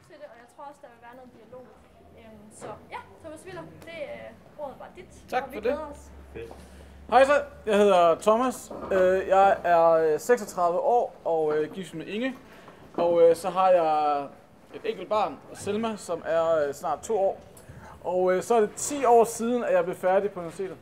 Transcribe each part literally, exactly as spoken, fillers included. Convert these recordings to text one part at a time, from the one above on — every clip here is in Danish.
til det, og jeg tror også, der vil være noget dialog. Øhm, så ja, Thomas Willer, det øh, ordet var dit. Tak og vi for glæder det. os. Hej så, jeg hedder Thomas. Jeg er seksogtredive år og gift med Inge. Og så har jeg et enkelt barn, Selma, som er snart to år. Og så er det ti år siden, at jeg blev færdig på universitetet.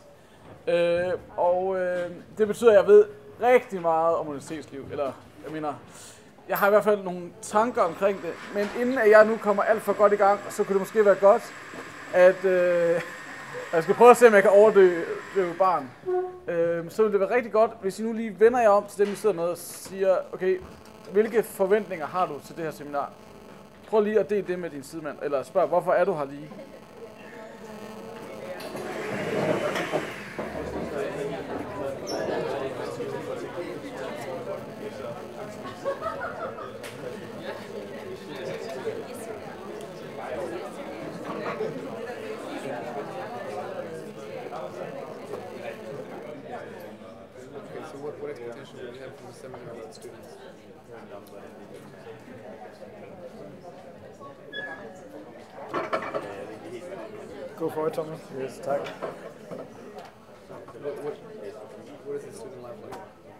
Og det betyder, at jeg ved rigtig meget om universitetsliv. Eller, jeg mener, jeg har i hvert fald nogle tanker omkring det. Men inden at jeg nu kommer alt for godt i gang, så kunne det måske være godt, at øh, jeg skal prøve at se, om jeg kan overdøve barn. Øh, så vil det være rigtig godt, hvis I nu lige vender jer om til dem, I sidder med og siger, okay, hvilke forventninger har du til det her seminar? Prøv lige at dele det med din sidemand, eller spørg, hvorfor er du her lige? Go for it, Thomas. Yes, tak. What, what, what is the student life like?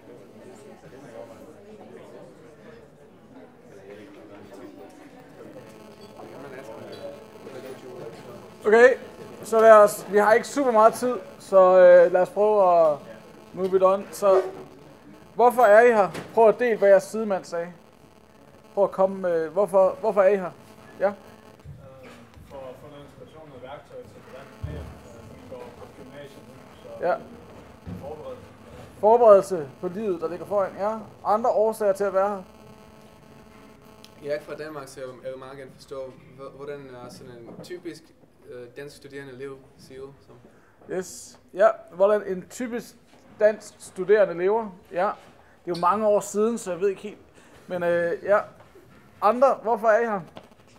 Okay, så lad os, vi har ikke super meget tid, så øh, lad os prøve at move it on. Så hvorfor er I her? Prøv at dele, hvad jeres sidemand sagde. Prøv at komme med, hvorfor, hvorfor er I her? Ja? For at få noget inspiration og værktøj til, hvordan det bliver, vi går på gymnasiet nu. Så Ja. forberedelse. Forberedelse på livet, der ligger foran. Ja. Andre årsager til at være her? Jeg er ikke fra Danmark, så jeg vil, jeg vil meget gerne forstå, hvordan er sådan en typisk øh, dansk studerende liv ser ud som. Yes. Ja, hvordan en typisk dansk studerende lever. Ja. Det er jo mange år siden, så jeg ved ikke helt. Men øh, ja. Andre, hvorfor er I her?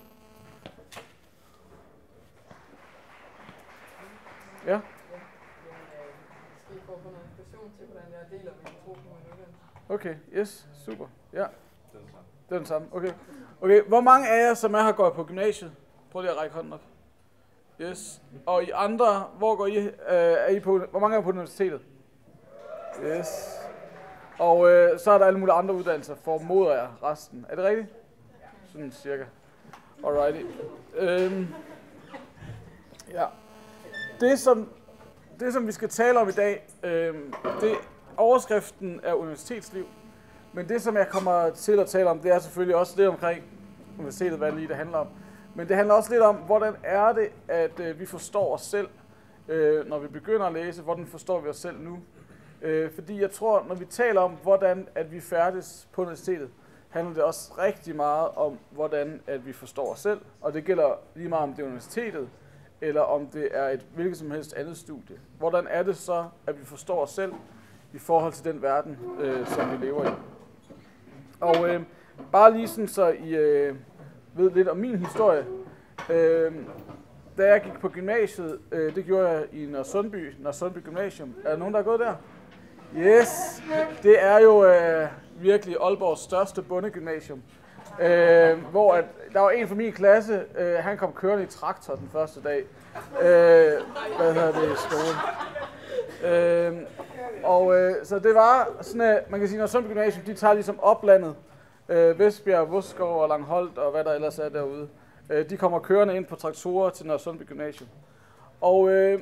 Ja. Måske for at få noget inspiration til, hvordan jeg deler min tro på min uddannelse. Okay, yes, super. Ja. Det er den samme. Okay. Okay, hvor mange af jer, som er her, går på gymnasiet? Prøv lige at række hånden op. Yes. Og I andre, hvor går I? Øh, er I på, hvor mange er I på universitetet? Yes. Og øh, så er der alle mulige andre uddannelser, formoder jeg resten. Er det rigtigt? Sådan cirka. Alrighty. Øhm, ja. Det som, det, som vi skal tale om i dag, øhm, det overskriften er universitetsliv. Men det, som jeg kommer til at tale om, det er selvfølgelig også lidt omkring universitetet, hvad lige det handler om. Men det handler også lidt om, hvordan er det, at øh, vi forstår os selv, øh, når vi begynder at læse. Hvordan forstår vi os selv nu? Øh, fordi jeg tror, når vi taler om, hvordan at vi færdes på universitetet, handler det også rigtig meget om, hvordan at vi forstår os selv. Og det gælder lige meget om det er universitetet, eller om det er et hvilket som helst andet studie. Hvordan er det så, at vi forstår os selv i forhold til den verden, øh, som vi lever i? Og øh, bare lige sådan, så I øh, ved lidt om min historie. Øh, da jeg gik på gymnasiet, øh, det gjorde jeg i Nørresundby, Nørresundby Gymnasium. Er der nogen, der er gået der? Yes, det er jo øh, virkelig Aalborgs største bondegymnasium. Øh, hvor at, der var en fra min klasse, øh, han kom kørende i traktor den første dag. Øh, hvad hedder det i skolen? Øh, og øh, så det var sådan, at man kan sige, når Nørresundby Gymnasium, de tager ligesom oplandet, øh, Vestbjerg, Vosskov og Langholdt og hvad der ellers er derude. Øh, de kommer kørende ind på traktorer til Nørresundby Gymnasium. Og øh,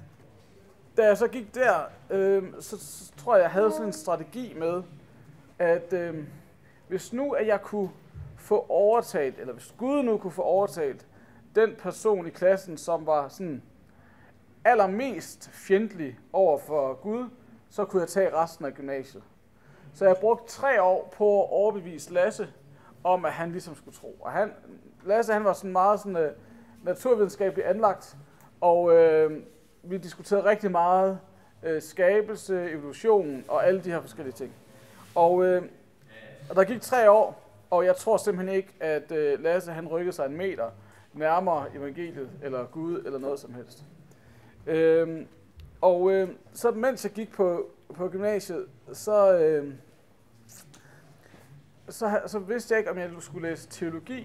da jeg så gik der, øh, så, så tror jeg, jeg havde sådan en strategi med, at øh, hvis nu at jeg kunne få overtalt, eller hvis Gud nu kunne få overtalt den person i klassen, som var sådan allermest fjendtlig over for Gud, så kunne jeg tage resten af gymnasiet. Så jeg brugte tre år på at overbevise Lasse om, at han ligesom skulle tro. Og han, Lasse han var sådan meget sådan, uh, naturvidenskabeligt anlagt, og uh, vi diskuterede rigtig meget uh, skabelse, evolution og alle de her forskellige ting. Og, uh, og der gik tre år, og jeg tror simpelthen ikke, at uh, Lasse han rykkede sig en meter nærmere evangeliet, eller Gud, eller noget som helst. Uh, og uh, så mens jeg gik på, på gymnasiet, så... Uh, Så, så vidste jeg ikke, om jeg skulle læse teologi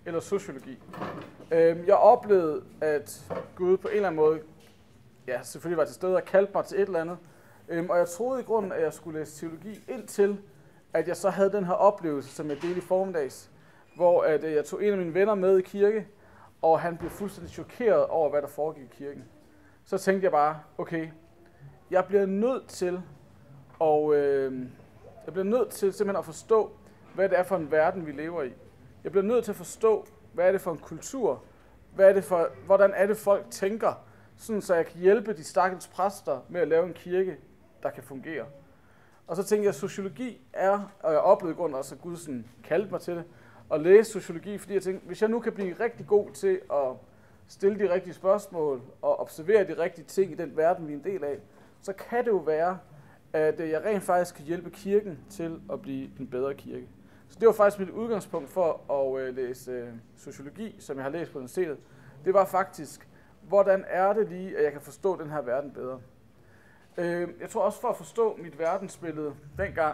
eller sociologi. Øhm, jeg oplevede, at Gud på en eller anden måde, ja, selvfølgelig var til stede og kaldte mig til et eller andet. Øhm, og jeg troede i grunden, at jeg skulle læse teologi, indtil at jeg så havde den her oplevelse, som jeg delte i formiddags, hvor at, øh, jeg tog en af mine venner med i kirke, og han blev fuldstændig chokeret over, hvad der foregik i kirken. Så tænkte jeg bare, okay, jeg bliver nødt til, og øh, jeg bliver nødt til simpelthen at forstå, hvad det er for en verden, vi lever i. Jeg bliver nødt til at forstå, hvad er det for en kultur, hvad er det for, hvordan er det folk tænker, sådan så jeg kan hjælpe de stakkels præster med at lave en kirke, der kan fungere. Og så tænkte jeg, at sociologi er, og jeg oplevede i grunden også, at Gud sådan kaldte mig til det, at læse sociologi, fordi jeg tænkte, hvis jeg nu kan blive rigtig god til at stille de rigtige spørgsmål og observere de rigtige ting i den verden, vi er en del af, så kan det jo være, at jeg rent faktisk kan hjælpe kirken til at blive en bedre kirke. Så det var faktisk mit udgangspunkt for at læse sociologi, som jeg har læst på universitetet. Det var faktisk, hvordan er det lige, at jeg kan forstå den her verden bedre. Jeg tror også for at forstå mit verdensbillede dengang,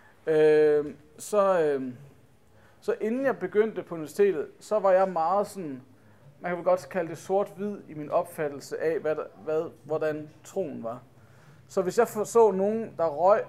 så, så inden jeg begyndte på universitetet, så var jeg meget sådan, man kan vel godt kalde det sort-hvid i min opfattelse af, hvad, der, hvad, hvordan troen var. Så hvis jeg så nogen, der røg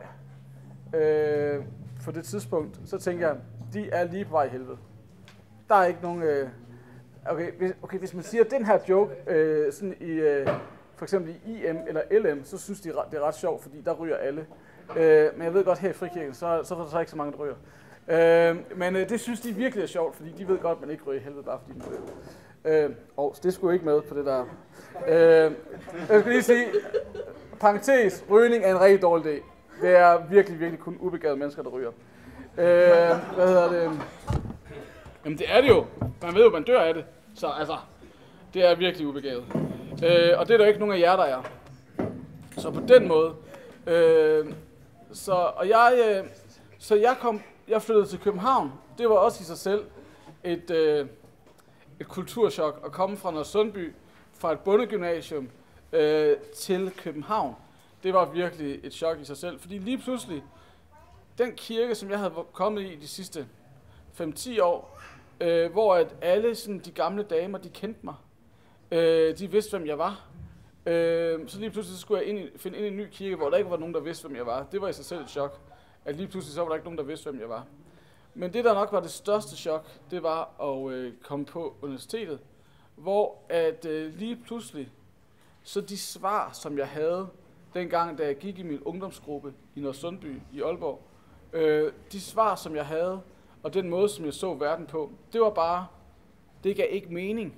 øh, på det tidspunkt, så tænker jeg, de er lige på vej i helvede. Der er ikke nogen... Øh, okay, hvis, okay, hvis man siger den her joke øh, sådan i, øh, for eksempel i I M eller L M, så synes de, det er ret sjovt, fordi der ryger alle. Øh, men jeg ved godt, her i Frikirken, så, så er der ikke så mange, der ryger. Øh, men øh, det synes de virkelig er sjovt, fordi de ved godt, at man ikke ryger i helvede, bare fordi man ryger. Øh, og det skulle ikke med på det der. Øh, jeg skal lige sige... Parentes, rygning er en rigtig dårlig idé. Det er virkelig, virkelig kun ubegavede mennesker, der ryger. Øh, hvad hedder det? Jamen det er det jo. Man ved jo, man dør af det. Så altså, det er virkelig ubegavet. Øh, og det er der ikke nogen af jer, der er. Så på den måde. Øh, så, og jeg, øh, så jeg, kom, jeg flyttede til København. Det var også i sig selv et, øh, et kulturschok at komme fra Nørresundby, fra et bondegymnasium, Øh, til København. Det var virkelig et chok i sig selv, fordi lige pludselig, den kirke, som jeg havde kommet i de sidste fem til ti år, øh, hvor at alle sådan, de gamle damer, de kendte mig. Øh, de vidste, hvem jeg var. Øh, så lige pludselig skulle jeg ind i, finde ind i en ny kirke, hvor der ikke var nogen, der vidste, hvem jeg var. Det var i sig selv et chok, at lige pludselig så var der ikke nogen, der vidste, hvem jeg var. Men det, der nok var det største chok, det var at øh, komme på universitetet, hvor at øh, lige pludselig så de svar, som jeg havde dengang, da jeg gik i min ungdomsgruppe i Nørresundby i Aalborg, øh, de svar, som jeg havde, og den måde, som jeg så verden på, det var bare, det gav ikke mening.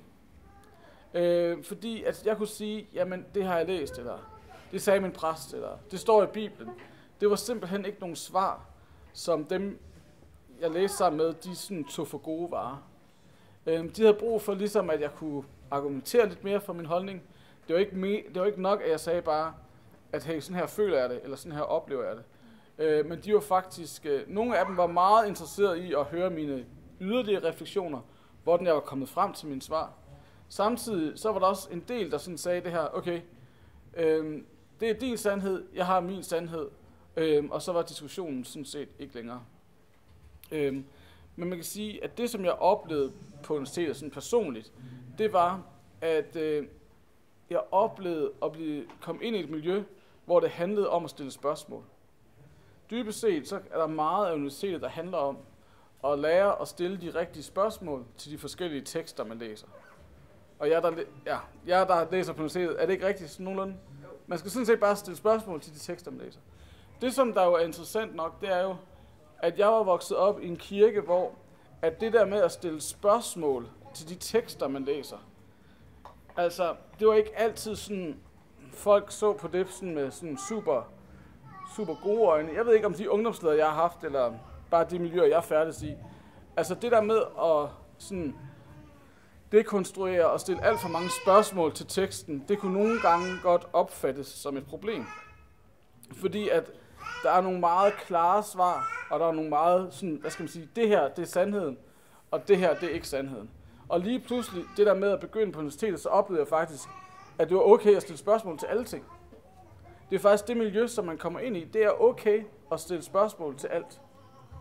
Øh, fordi at jeg kunne sige, jamen det har jeg læst, eller det sagde min præst, eller det står i Bibelen. Det var simpelthen ikke nogen svar, som dem, jeg læste sammen med, de sådan tog for gode varer. Øh, de havde brug for ligesom, at jeg kunne argumentere lidt mere for min holdning. Det var, ikke me- det var ikke nok, at jeg sagde bare, at hey, sådan her føler jeg det, eller sådan her oplever jeg det. Øh, men de var faktisk, øh, nogle af dem var meget interesserede i at høre mine yderligere refleksioner, hvordan jeg var kommet frem til mine svar. Samtidig så var der også en del, der sådan sagde det her, okay, øh, det er din sandhed, jeg har min sandhed, øh, og så var diskussionen sådan set ikke længere. Øh, men man kan sige, at det, som jeg oplevede på universitetet sådan personligt, det var, at øh, jeg oplevede at blive, komme ind i et miljø, hvor det handlede om at stille spørgsmål. Dybest set, så er der meget af universitetet, der handler om at lære at stille de rigtige spørgsmål til de forskellige tekster, man læser. Og jeg, der, ja, jeg, der læser på universitetet, er det ikke rigtigt sådan nogenlunde? Man skal sådan set bare stille spørgsmål til de tekster, man læser. Det, som der jo er interessant nok, det er jo, at jeg var vokset op i en kirke, hvor at det der med at stille spørgsmål til de tekster, man læser, altså, det var ikke altid sådan, folk så på det sådan med sådan super, super gode øjne. Jeg ved ikke, om de ungdomsledere, jeg har haft, eller bare de miljøer, jeg færdes i. Altså, det der med at sådan dekonstruere og stille alt for mange spørgsmål til teksten, det kunne nogle gange godt opfattes som et problem. Fordi at der er nogle meget klare svar, og der er nogle meget sådan, hvad skal man sige, det her, det er sandheden, og det her, det er ikke sandheden. Og lige pludselig, det der med at begynde på universitetet, så oplevede jeg faktisk, at det var okay at stille spørgsmål til alle ting. Det er faktisk det miljø, som man kommer ind i. Det er okay at stille spørgsmål til alt.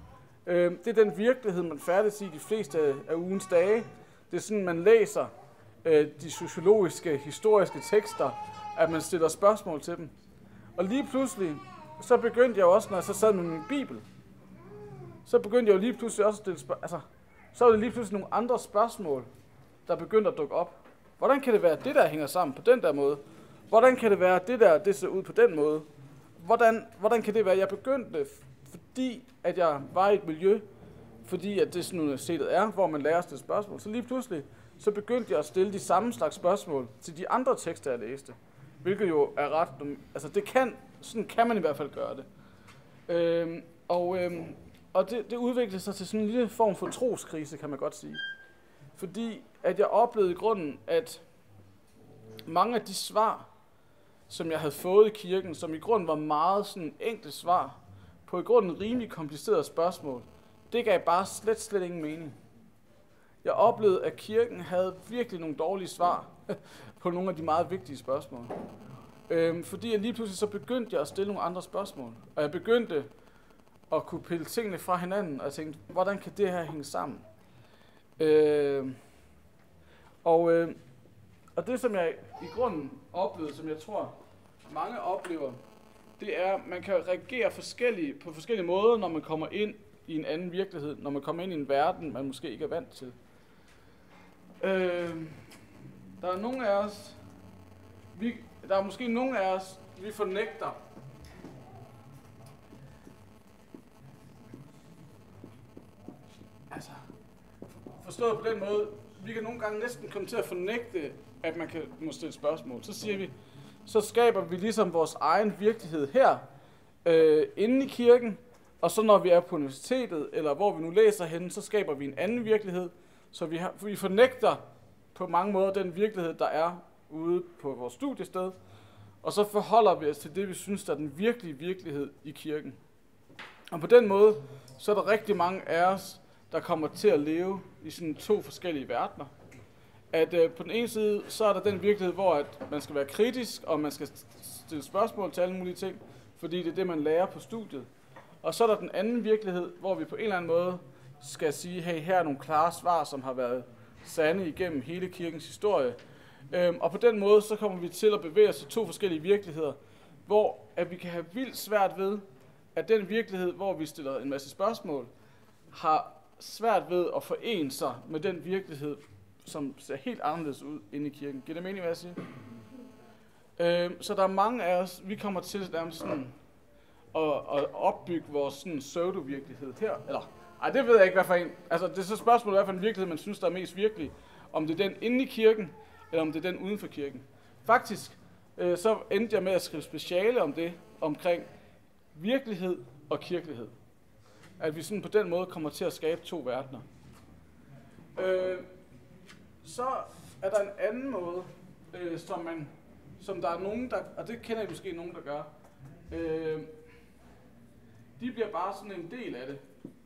Øh, det er den virkelighed, man færdes i de fleste af, af ugens dage. Det er sådan, man læser øh, de sociologiske, historiske tekster, at man stiller spørgsmål til dem. Og lige pludselig, så begyndte jeg også, når jeg så sad med min bibel, så begyndte jeg jo lige pludselig også at stille spørgsmål. Altså, så var det lige pludselig nogle andre spørgsmål, der begyndte at dukke op. Hvordan kan det være, at det der hænger sammen på den der måde? Hvordan kan det være, at det der det ser ud på den måde? Hvordan, hvordan kan det være, at jeg begyndte, fordi at jeg var i et miljø, fordi at det sådan universitetet er, hvor man lærer at stille spørgsmål, så lige pludselig, så begyndte jeg at stille de samme slags spørgsmål til de andre tekster, jeg læste. Hvilket jo er ret, altså det kan, sådan kan man i hvert fald gøre det. Øhm, og øhm, og det, det udviklede sig til sådan en lille form for troskrise, kan man godt sige. Fordi at jeg oplevede i grunden, at mange af de svar, som jeg havde fået i kirken, som i grunden var meget sådan enkle svar, på i grunden rimelig komplicerede spørgsmål, det gav bare slet, slet ingen mening. Jeg oplevede, at kirken havde virkelig nogle dårlige svar på nogle af de meget vigtige spørgsmål. Øhm, fordi jeg lige pludselig så begyndte jeg at stille nogle andre spørgsmål. Og jeg begyndte at kunne pille tingene fra hinanden, og jeg tænkte, hvordan kan det her hænge sammen? Øhm, og, øh, og det, som jeg i grunden oplevede, som jeg tror, mange oplever, det er, at man kan reagere forskellige, på forskellige måder, når man kommer ind i en anden virkelighed, når man kommer ind i en verden, man måske ikke er vant til. Øh, der er nogle af os, vi, der er måske nogle af os, vi fornægter. Altså, forstået på den måde, vi kan nogle gange næsten komme til at fornægte, at man kan må stille spørgsmål. Så siger vi, så skaber vi ligesom vores egen virkelighed her, øh, inde i kirken, og så når vi er på universitetet, eller hvor vi nu læser henne, så skaber vi en anden virkelighed, så vi, har, vi fornægter på mange måder den virkelighed, der er ude på vores studiested, og så forholder vi os til det, vi synes, der er den virkelige virkelighed i kirken. Og på den måde, så er der rigtig mange af os, der kommer til at leve i sådan to forskellige verdener. At øh, på den ene side, så er der den virkelighed, hvor at man skal være kritisk, og man skal stille spørgsmål til alle mulige ting, fordi det er det, man lærer på studiet. Og så er der den anden virkelighed, hvor vi på en eller anden måde skal sige, hey, her er nogle klare svar, som har været sande igennem hele kirkens historie. Øhm, og på den måde, så kommer vi til at bevæge os til to forskellige virkeligheder, hvor at vi kan have vildt svært ved, at den virkelighed, hvor vi stiller en masse spørgsmål, har svært ved at forene sig med den virkelighed, som ser helt anderledes ud inde i kirken. Giver det mening, hvad jeg siger? Øhm, så der er mange af os, vi kommer til nærmest sådan at, at opbygge vores sådan pseudo-virkelighed her. Eller, ej, det ved jeg ikke, hvad for en. Altså, det er så spørgsmålet, hvad for en virkelighed, man synes, der er mest virkelig. Om det er den inde i kirken, eller om det er den uden for kirken. Faktisk, øh, så endte jeg med at skrive speciale om det, omkring virkelighed og kirkelighed. At vi sådan på den måde kommer til at skabe to verdener. Øh, så er der en anden måde, øh, som, man, som der er nogen, der, og det kender I måske nogen, der gør. Øh, de bliver bare sådan en del af det.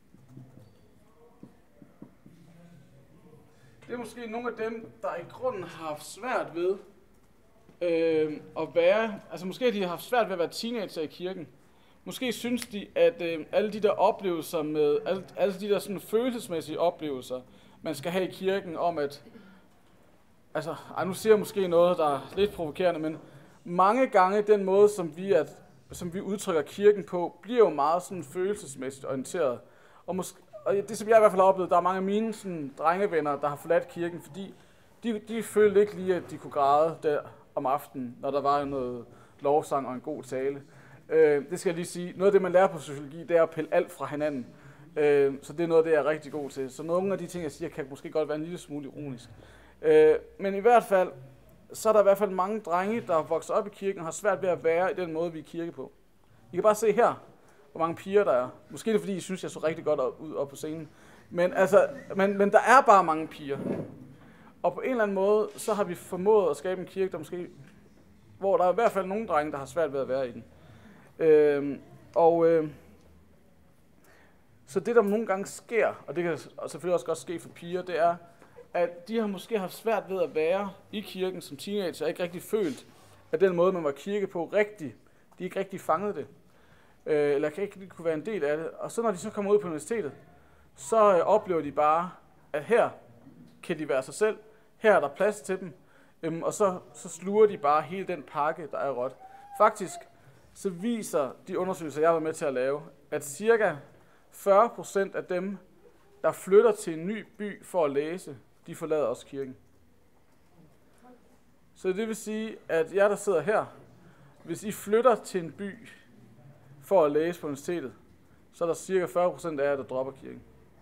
Det er måske nogle af dem, der i grunden har haft svært ved øh, at være, altså måske de har haft svært ved at være teenager i kirken. Måske synes de, at øh, alle de der oplevelser med, alle, alle de der sådan følelsesmæssige oplevelser, man skal have i kirken om at, altså, ej, nu siger jeg måske noget, der er lidt provokerende, men mange gange den måde, som vi, at, som vi udtrykker kirken på, bliver jo meget sådan følelsesmæssigt orienteret. Og, måske, og det, som jeg i hvert fald har oplevet, der er mange af mine sådan, drengevenner, der har forladt kirken, fordi de, de følte ikke lige, at de kunne græde der om aftenen, når der var noget lovsang og en god tale. Øh, det skal jeg lige sige. Noget af det, man lærer på sociologi, det er at pille alt fra hinanden. Øh, så det er noget af det, jeg er rigtig god til. Så nogle af de ting, jeg siger, kan måske godt være en lille smule ironisk. Øh, men i hvert fald, så er der i hvert fald mange drenge, der vokser op i kirken og har svært ved at være i den måde, vi er kirke på. I kan bare se her, hvor mange piger der er. Måske er det, fordi I synes, jeg så rigtig godt ud op på scenen. Men, altså, men, men der er bare mange piger. Og på en eller anden måde, så har vi formået at skabe en kirke, der måske, hvor der er i hvert fald nogle drenge, der har svært ved at være i den. Øh, og øh, så det, der nogle gange sker, og det kan selvfølgelig også godt ske for piger, det er, at de har måske haft svært ved at være i kirken som teenager, og ikke rigtig følt, at den måde, man var kirke på, rigtig, de ikke rigtig fangede det, øh, eller kan ikke kunne være en del af det. Og så når de så kommer ud på universitetet, så øh, oplever de bare, at her kan de være sig selv, her er der plads til dem, øhm, og så, så sluger de bare hele den pakke, der er råt. Faktisk så viser de undersøgelser, jeg har været med til at lave, at cirka fyrre procent af dem, der flytter til en ny by for at læse, de forlader også kirken. Så det vil sige, at jer, der sidder her, hvis I flytter til en by for at læse på universitetet, så er der cirka fyrre procent af jer, der dropper kirken.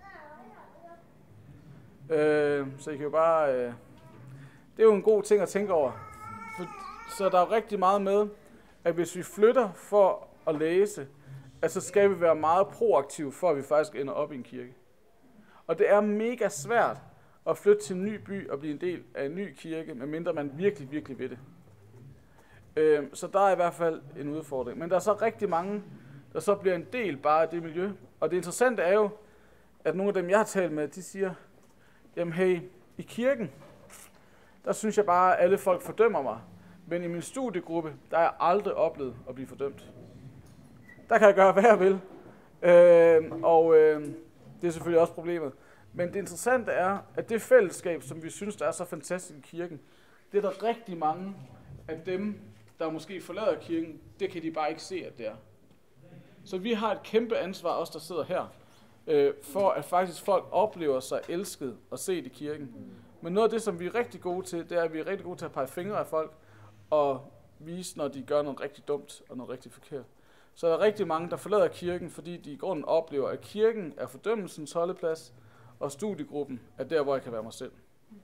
Øh, så I kan jo bare... Øh, det er jo en god ting at tænke over. For, så der er rigtig meget med, at hvis vi flytter for at læse, at så skal vi være meget proaktive, for at vi faktisk ender op i en kirke. Og det er mega svært at flytte til en ny by og blive en del af en ny kirke, medmindre man virkelig, virkelig vil det. Øh, så der er i hvert fald en udfordring. Men der er så rigtig mange, der så bliver en del bare af det miljø. Og det interessante er jo, at nogle af dem, jeg har talt med, de siger, jamen hey, i kirken, der synes jeg bare, at alle folk fordømmer mig. Men i min studiegruppe, der har jeg aldrig oplevet at blive fordømt. Der kan jeg gøre, hvad jeg vil. Øh, og øh, det er selvfølgelig også problemet. Men det interessante er, at det fællesskab, som vi synes, der er så fantastisk i kirken, det er der rigtig mange af dem, der måske forlader kirken, det kan de bare ikke se, at det er. Så vi har et kæmpe ansvar, os der sidder her, øh, for at faktisk folk oplever sig elsket og set i kirken. Men noget af det, som vi er rigtig gode til, det er, at vi er rigtig gode til at pege fingre af folk og vise, når de gør noget rigtig dumt og noget rigtig forkert. Så der er rigtig mange, der forlader kirken, fordi de i grunden oplever, at kirken er fordømmelsens holdeplads, og studiegruppen er der, hvor jeg kan være mig selv.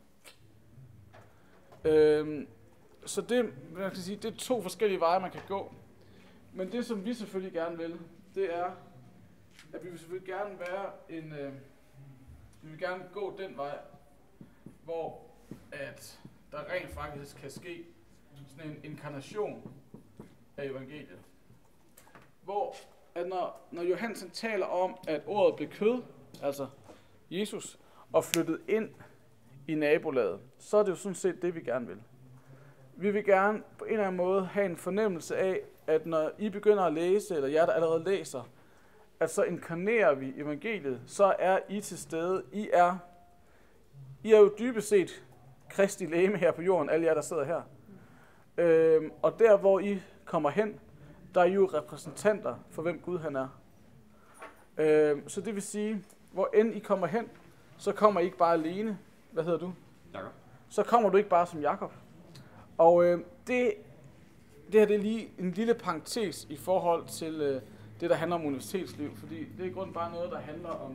Øhm, så det, man kan sige, det er to forskellige veje, man kan gå. Men det, som vi selvfølgelig gerne vil, det er, at vi vil selvfølgelig gerne være en, øh, vi vil gerne gå den vej, hvor at der rent faktisk kan ske sådan en inkarnation af evangeliet. Hvor at når, når Johansen taler om, at ordet blev kød, altså Jesus, og flyttet ind i nabolaget, så er det jo sådan set det, vi gerne vil. Vi vil gerne på en eller anden måde have en fornemmelse af, at når I begynder at læse, eller jer, der allerede læser, at så inkarnerer vi evangeliet, så er I til stede. I er, I er jo dybest set Kristi legeme her på jorden, alle jer, der sidder her. Øhm, og der, hvor I kommer hen, der er I jo repræsentanter for, hvem Gud han er. Øhm, så det vil sige, hvor end I kommer hen, så kommer I ikke bare alene. Hvad hedder du? Jakob. Så kommer du ikke bare som Jakob. Og øh, det, det her det er lige en lille parentes i forhold til øh, det, der handler om universitetsliv. Fordi det er i grunden bare noget, der handler om,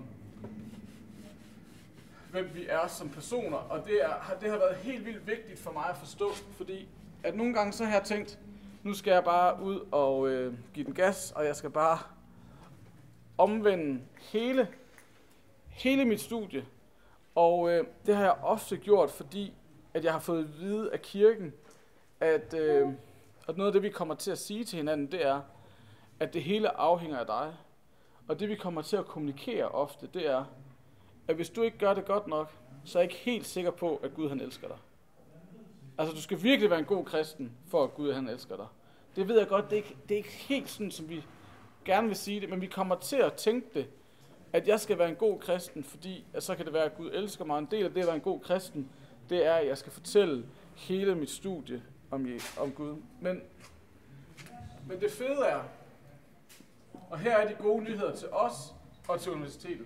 hvem vi er som personer. Og det, er, det har været helt vildt vigtigt for mig at forstå. Fordi at nogle gange så har jeg tænkt, nu skal jeg bare ud og øh, give den gas, og jeg skal bare omvende hele, hele mit studie. Og øh, det har jeg ofte gjort, fordi at jeg har fået at vide af kirken, at, øh, at noget af det, vi kommer til at sige til hinanden, det er, at det hele afhænger af dig. Og det, vi kommer til at kommunikere ofte, det er, at hvis du ikke gør det godt nok, så er jeg ikke helt sikker på, at Gud han elsker dig. Altså, du skal virkelig være en god kristen, for at Gud han elsker dig. Det ved jeg godt, det er ikke, det er ikke helt sådan, som vi gerne vil sige det, men vi kommer til at tænke det, at jeg skal være en god kristen, fordi at så kan det være, at Gud elsker mig. En del af det at være en god kristen, det er, at jeg skal fortælle hele mit studie om, om Gud. Men, men det fede er, og her er de gode nyheder til os og til universitetet,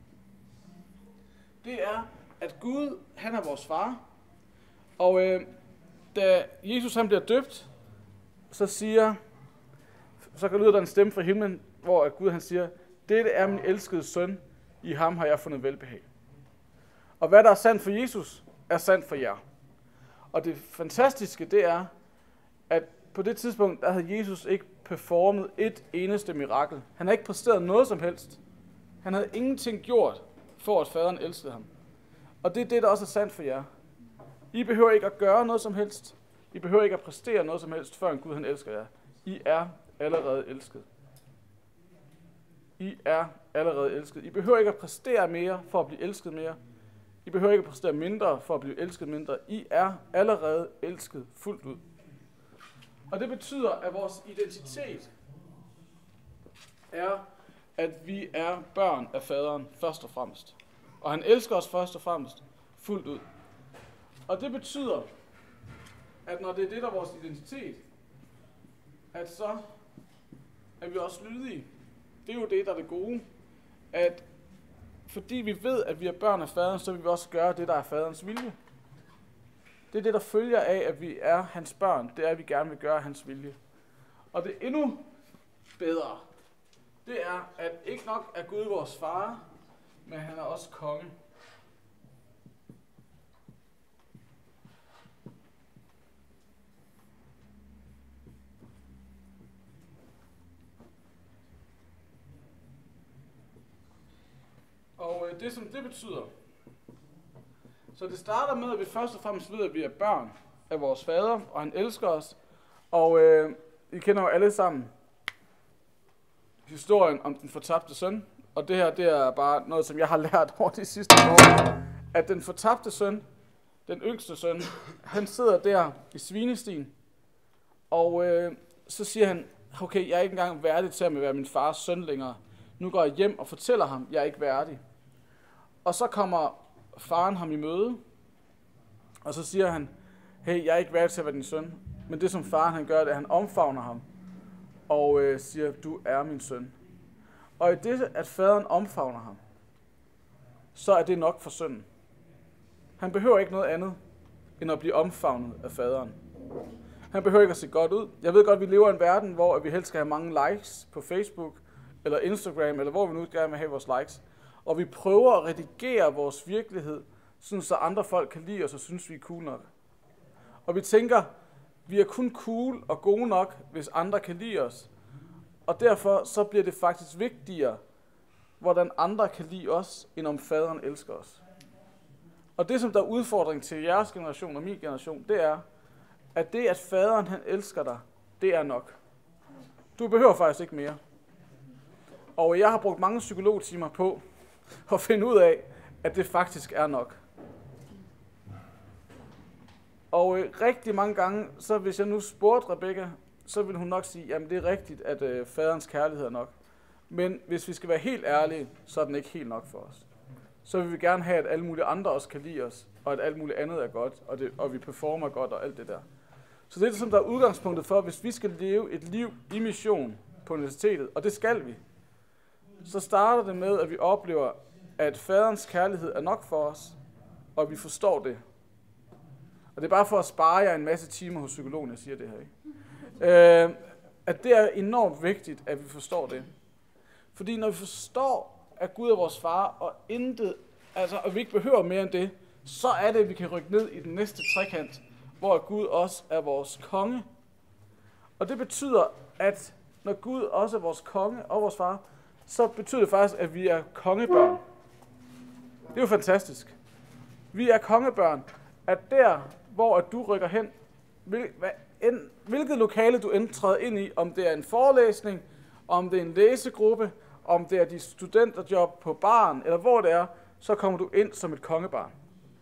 det er, at Gud, han er vores far. Og øh, da Jesus han bliver døbt, så siger, så kan lyde der en stemme fra himlen, hvor at Gud han siger, dette er min elskede søn, i ham har jeg fundet velbehag. Og hvad der er sandt for Jesus, er sandt for jer. Og det fantastiske, det er, at på det tidspunkt, der havde Jesus ikke performet et eneste mirakel. Han havde ikke præsteret noget som helst. Han havde ingenting gjort, for at faderen elskede ham. Og det er det, der også er sandt for jer. I behøver ikke at gøre noget som helst. I behøver ikke at præstere noget som helst, før en Gud han elsker jer. I er allerede elsket. I er allerede elsket. I behøver ikke at præstere mere, for at blive elsket mere. I behøver ikke at præstere mindre, for at blive elsket mindre. I er allerede elsket fuldt ud. Og det betyder, at vores identitet er, at vi er børn af faderen først og fremmest. Og han elsker os først og fremmest fuldt ud. Og det betyder, at når det er det, der er vores identitet, at så er vi også lydige. Det er jo det, der er det gode. At fordi vi ved, at vi er børn af faderen, så vil vi også gøre det, der er faderens vilje. Det er det, der følger af, at vi er hans børn. Det er, at vi gerne vil gøre hans vilje. Og det endnu bedre, det er, at ikke nok er Gud vores far, men han er også konge. Og øh, det som det betyder, så det starter med, at vi først og fremmest ved, at vi er børn af vores fader, og han elsker os. Og øh, I kender jo alle sammen historien om den fortabte søn. Og det her, det er bare noget, som jeg har lært over de sidste år. At den fortabte søn, den yngste søn, han sidder der i svinestien. Og øh, så siger han, okay, jeg er ikke engang værdig til at være min fars søn længere. Nu går jeg hjem og fortæller ham, jeg er ikke værdig. Og så kommer faren ham i møde, og så siger han, hey, jeg er ikke værdig til at være din søn. Men det som faren han gør, det er, at han omfavner ham, og øh, siger, du er min søn. Og i det, at faderen omfavner ham, så er det nok for sønnen. Han behøver ikke noget andet, end at blive omfavnet af faderen. Han behøver ikke at se godt ud. Jeg ved godt, at vi lever i en verden, hvor vi helst skal have mange likes på Facebook, eller Instagram, eller hvor vi nu gerne vil have vores likes. Og vi prøver at redigere vores virkelighed, sådan så andre folk kan lide os og synes, vi er cool nok. Og vi tænker, vi er kun cool og gode nok, hvis andre kan lide os. Og derfor så bliver det faktisk vigtigere, hvordan andre kan lide os, end om faderen elsker os. Og det, som der er udfordring til jeres generation og min generation, det er, at det, at faderen han elsker dig, det er nok. Du behøver faktisk ikke mere. Og jeg har brugt mange psykologtimer på at finde ud af, at det faktisk er nok. Og øh, rigtig mange gange, så hvis jeg nu spurgte Rebecca, så ville hun nok sige, jamen det er rigtigt, at øh, faderens kærlighed er nok. Men hvis vi skal være helt ærlige, så er den ikke helt nok for os. Så vil vi gerne have, at alle mulige andre også kan lide os, og at alt muligt andet er godt, og, det, og vi performer godt og alt det der. Så det er det, som der er udgangspunktet for, hvis vi skal leve et liv i mission på universitetet, og det skal vi, så starter det med, at vi oplever, at faderens kærlighed er nok for os, og vi forstår det. Og det er bare for at spare jer en masse timer hos psykologen, jeg siger det her, ikke? Øh, at det er enormt vigtigt, at vi forstår det. Fordi når vi forstår, at Gud er vores far, og intet, altså, og vi ikke behøver mere end det, så er det, at vi kan rykke ned i den næste trekant, hvor Gud også er vores konge. Og det betyder, at når Gud også er vores konge og vores far, så betyder det faktisk, at vi er kongebørn. Det er jo fantastisk. Vi er kongebørn, at der, hvor at du rykker hen, hvil, hvad, end, hvilket lokale du end træder ind i, om det er en forelæsning, om det er en læsegruppe, om det er dit studenterjob på baren, eller hvor det er, så kommer du ind som et kongebarn.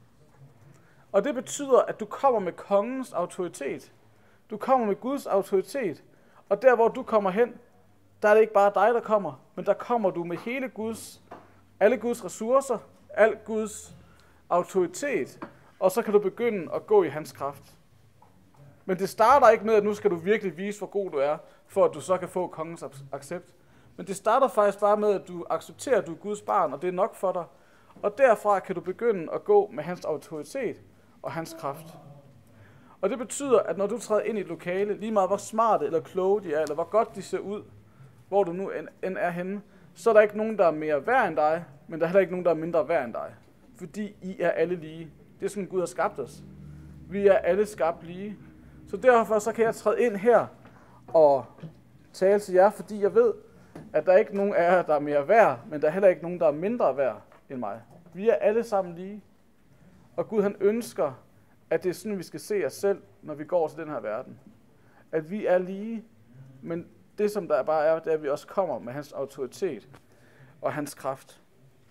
Og det betyder, at du kommer med kongens autoritet. Du kommer med Guds autoritet. Og der, hvor du kommer hen, der er det ikke bare dig, der kommer, men der kommer du med hele Guds, alle Guds ressourcer, al Guds autoritet, og så kan du begynde at gå i hans kraft. Men det starter ikke med, at nu skal du virkelig vise, hvor god du er, for at du så kan få kongens accept. Men det starter faktisk bare med, at du accepterer, at du er Guds barn, og det er nok for dig. Og derfra kan du begynde at gå med hans autoritet og hans kraft. Og det betyder, at når du træder ind i et lokale, lige meget hvor smarte eller kloge de er, eller hvor godt de ser ud, hvor du nu end er henne, så er der ikke nogen, der er mere værd end dig, men der er heller ikke nogen, der er mindre værd end dig. Fordi I er alle lige. Det er sådan, Gud har skabt os. Vi er alle skabt lige. Så derfor så kan jeg træde ind her og tale til jer, fordi jeg ved, at der er ikke nogen af jer, der er mere værd, men der er heller ikke nogen, der er mindre værd end mig. Vi er alle sammen lige. Og Gud han ønsker, at det er sådan, vi skal se os selv, når vi går til den her verden. At vi er lige, men det som der bare er, det er, at vi også kommer med hans autoritet og hans kraft.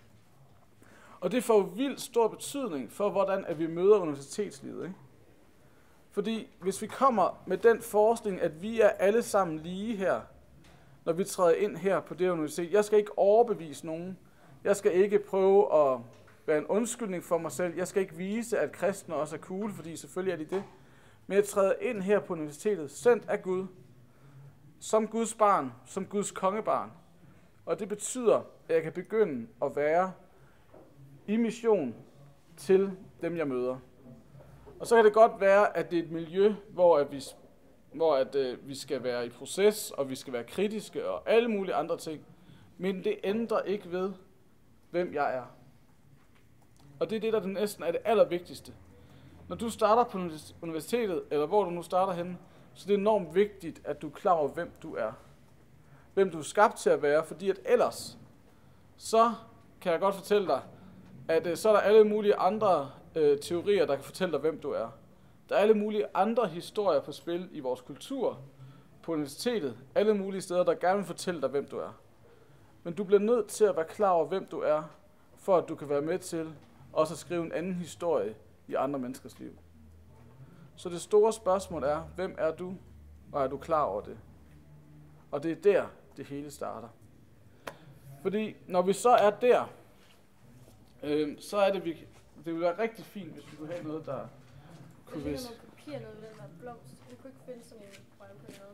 Og det får vildt stor betydning for, hvordan at vi møder universitetslivet. Ikke? Fordi hvis vi kommer med den forskning, at vi er alle sammen lige her, når vi træder ind her på det universitet. Jeg skal ikke overbevise nogen. Jeg skal ikke prøve at være en undskyldning for mig selv. Jeg skal ikke vise, at kristne også er cool, fordi selvfølgelig er de det. Men jeg træder ind her på universitetet, sendt af Gud, som Guds barn, som Guds kongebarn. Og det betyder, at jeg kan begynde at være i mission til dem, jeg møder. Og så kan det godt være, at det er et miljø, hvor, at vi, hvor at, øh, vi skal være i proces, og vi skal være kritiske og alle mulige andre ting. Men det ændrer ikke ved, hvem jeg er. Og det er det, der næsten er det allervigtigste. Når du starter på universitetet, eller hvor du nu starter henne, så det er enormt vigtigt, at du er klar over, hvem du er. Hvem du er skabt til at være, fordi at ellers, så kan jeg godt fortælle dig, at øh, så er der alle mulige andre øh, teorier, der kan fortælle dig, hvem du er. Der er alle mulige andre historier på spil i vores kultur, på universitetet, alle mulige steder, der gerne vil fortælle dig, hvem du er. Men du bliver nødt til at være klar over, hvem du er, for at du kan være med til også at skrive en anden historie i andre menneskers liv. Så det store spørgsmål er, hvem er du, og er du klar over det? Og det er der, det hele starter. Fordi når vi så er der, øh, så er det, vi, det ville være rigtig fint, hvis vi kunne have noget, der kunne Jeg vise. ligger nogle papir nede ved den der blomst. Vi kunne ikke finde sådan en røg på noget.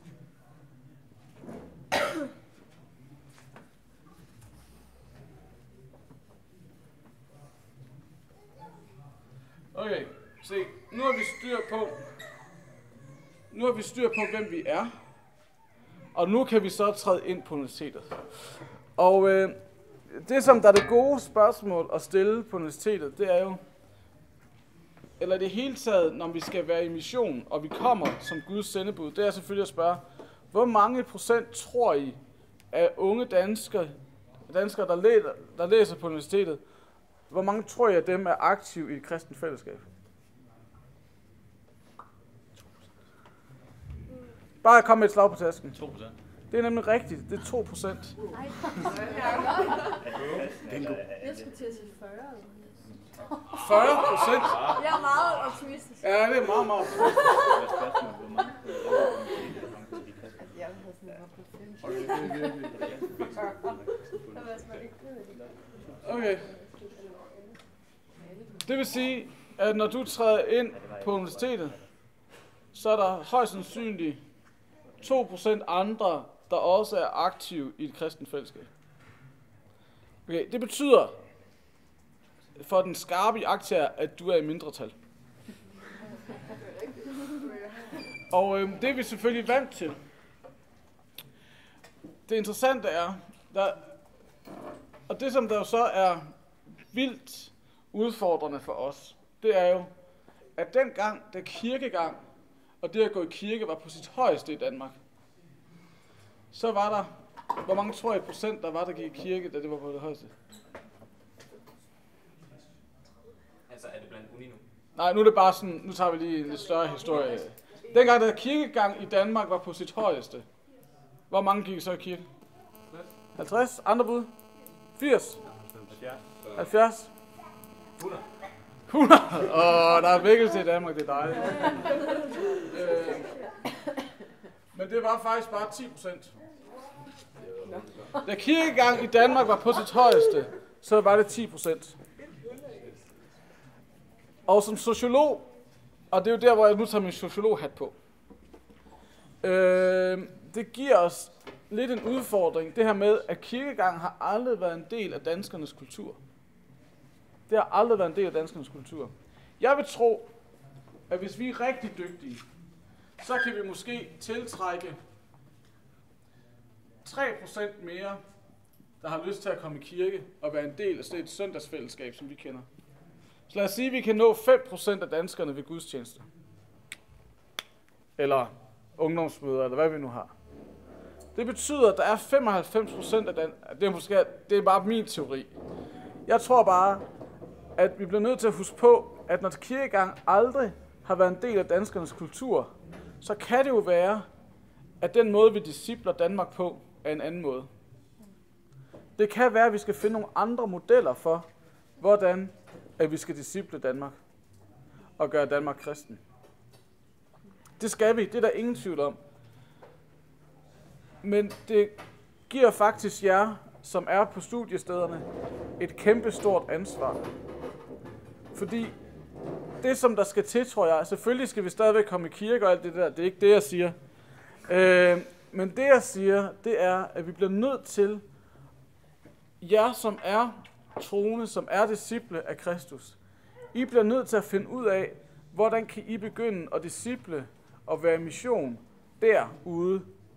Okay, se, nu har vi styr på, nu har vi styr på, hvem vi er, og nu kan vi så træde ind på universitetet. Og øh, det, som der er det gode spørgsmål at stille på universitetet, det er jo, eller det hele taget, når vi skal være i mission, og vi kommer som Guds sendebud, det er selvfølgelig at spørge, hvor mange procent tror I af unge danskere, danskere der, læser, der læser på universitetet, hvor mange tror I af dem er aktive i et kristent fællesskab? Bare kom med et slag på tasken. to procent. Det er nemlig rigtigt. Det er to procent. Nej, jeg skulle til at sige fyrre. fyrre procent? Jeg er meget optimistisk. Ja, det er meget, meget optimistisk. Jeg havde sådan noget på fem. Okay, det er virkelig. Der var sådan ikke ved Okay. Det vil sige, at når du træder ind på universitetet, så er der højst sandsynligt to procent andre, der også er aktive i et kristent fællesskab. Okay, det betyder for den skarpe iagttager, at du er i mindretal. Og øh, det er vi selvfølgelig vant til. Det interessante er, der, og det som der jo så er vildt udfordrende for os, det er jo, at dengang, da kirkegang og det at gå i kirke var på sit højeste i Danmark, så var der, hvor mange tror jeg procent der var, der gik i kirke, da det var på det højeste? Altså, er det blandt uni nu? Nej, nu er det bare sådan, nu tager vi lige en lidt større historie. Dengang, da kirkegang i Danmark var på sit højeste, hvor mange gik så i kirke? halvtreds? Andre bud? firs? halvfjerds? hundrede. hundrede? Åh, der er vækkelse i Danmark, det er dejligt. øh, men det var faktisk bare ti procent. Da kirkegang i Danmark var på sit højeste, så var det ti procent. Og som sociolog, og det er jo der, hvor jeg nu tager min sociologhat på, øh, det giver os lidt en udfordring, det her med, at kirkegang har aldrig været en del af danskernes kultur. Det har aldrig været en del af danskernes kultur. Jeg vil tro, at hvis vi er rigtig dygtige, så kan vi måske tiltrække tre procent mere, der har lyst til at komme i kirke og være en del af et søndagsfællesskab, som vi kender. Så lad os sige, at vi kan nå fem procent af danskerne ved gudstjeneste. Eller ungdomsmøder, eller hvad vi nu har. Det betyder, at der er femoghalvfems procent af den. Det er, måske, det er bare min teori. Jeg tror bare, at vi bliver nødt til at huske på, at når kirkegang aldrig har været en del af danskernes kultur, så kan det jo være, at den måde, vi discipler Danmark på, er en anden måde. Det kan være, at vi skal finde nogle andre modeller for, hvordan at vi skal disciple Danmark og gøre Danmark kristen. Det skal vi, det er der ingen tvivl om. Men det giver faktisk jer, som er på studiestederne, et kæmpestort ansvar. Fordi det, som der skal til, tror jeg, selvfølgelig skal vi stadigvæk komme i kirke og alt det der, det er ikke det, jeg siger. Øh, men det, jeg siger, det er, at vi bliver nødt til, jer som er troende, som er disciple af Kristus, I bliver nødt til at finde ud af, hvordan kan I begynde at disciple og være i mission derude,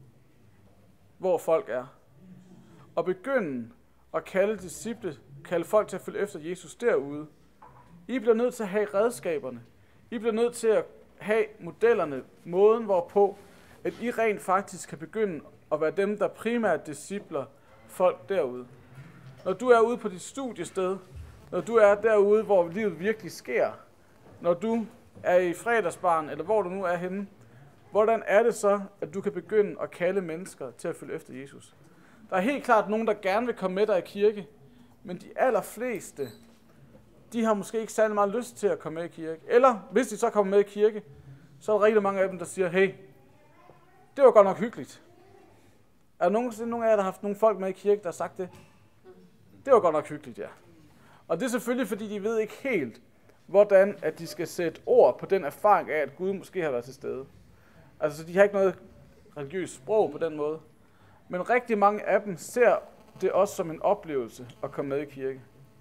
hvor folk er. Og begynde at kalde disciple, kalde folk til at følge efter Jesus derude. I bliver nødt til at have redskaberne. I bliver nødt til at have modellerne, måden hvorpå, at I rent faktisk kan begynde at være dem, der primært discipler folk derude. Når du er ude på dit studiested, når du er derude, hvor livet virkelig sker, når du er i fredagsbaren, eller hvor du nu er henne, hvordan er det så, at du kan begynde at kalde mennesker til at følge efter Jesus? Der er helt klart nogen, der gerne vil komme med dig i kirke, men de allerfleste, de har måske ikke særlig meget lyst til at komme med i kirke. Eller hvis de så kommer med i kirke, så er der rigtig mange af dem, der siger, hey, det var godt nok hyggeligt. Er der nogensinde nogen af jer, der har haft nogle folk med i kirke, der har sagt det? Det var godt nok hyggeligt, ja. Og det er selvfølgelig, fordi de ved ikke helt, hvordan at de skal sætte ord på den erfaring af, at Gud måske har været til stede. Altså, de har ikke noget religiøst sprog på den måde. Men rigtig mange af dem ser det også som en oplevelse at komme med i kirke.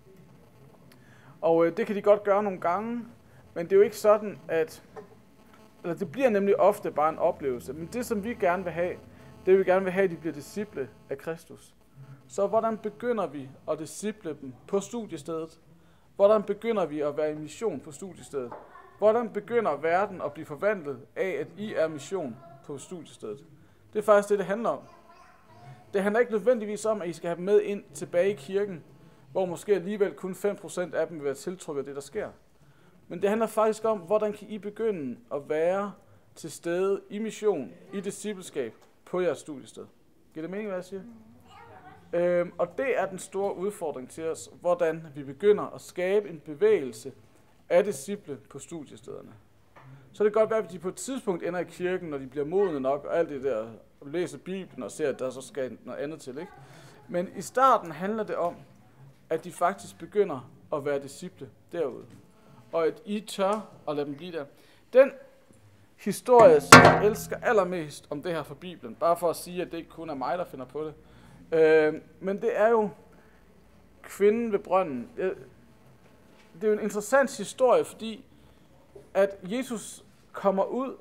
Og øh, det kan de godt gøre nogle gange, men det er jo ikke sådan, at... Eller det bliver nemlig ofte bare en oplevelse. Men det, som vi gerne vil have, det vi gerne vil have, at de bliver disciple af Kristus. Så hvordan begynder vi at disciple dem på studiestedet? Hvordan begynder vi at være i mission på studiestedet? Hvordan begynder verden at blive forvandlet af, at I er mission på studiestedet? Det er faktisk det, det handler om. Det handler ikke nødvendigvis om, at I skal have dem med ind tilbage i kirken, hvor måske alligevel kun fem procent af dem vil være tiltrukket af det, der sker. Men det handler faktisk om, hvordan kan I begynde at være til stede i mission, i discipleskab på jeres studiested. Giver det mening, hvad jeg siger? Øhm, og det er den store udfordring til os, hvordan vi begynder at skabe en bevægelse af disciple på studiestederne. Så det kan godt være, at de på et tidspunkt ender i kirken, når de bliver modne nok, og alt det der, og læser Bibelen og ser, at der så skal noget andet til, ikke? Men i starten handler det om, at de faktisk begynder at være disciple derude. Og at I tør at lade dem blive der. Den historie, som jeg elsker allermest om det her fra Bibelen, bare for at sige, at det ikke kun er mig, der finder på det, øh, men det er jo kvinden ved brønden. Det er jo en interessant historie, fordi at Jesus kommer ud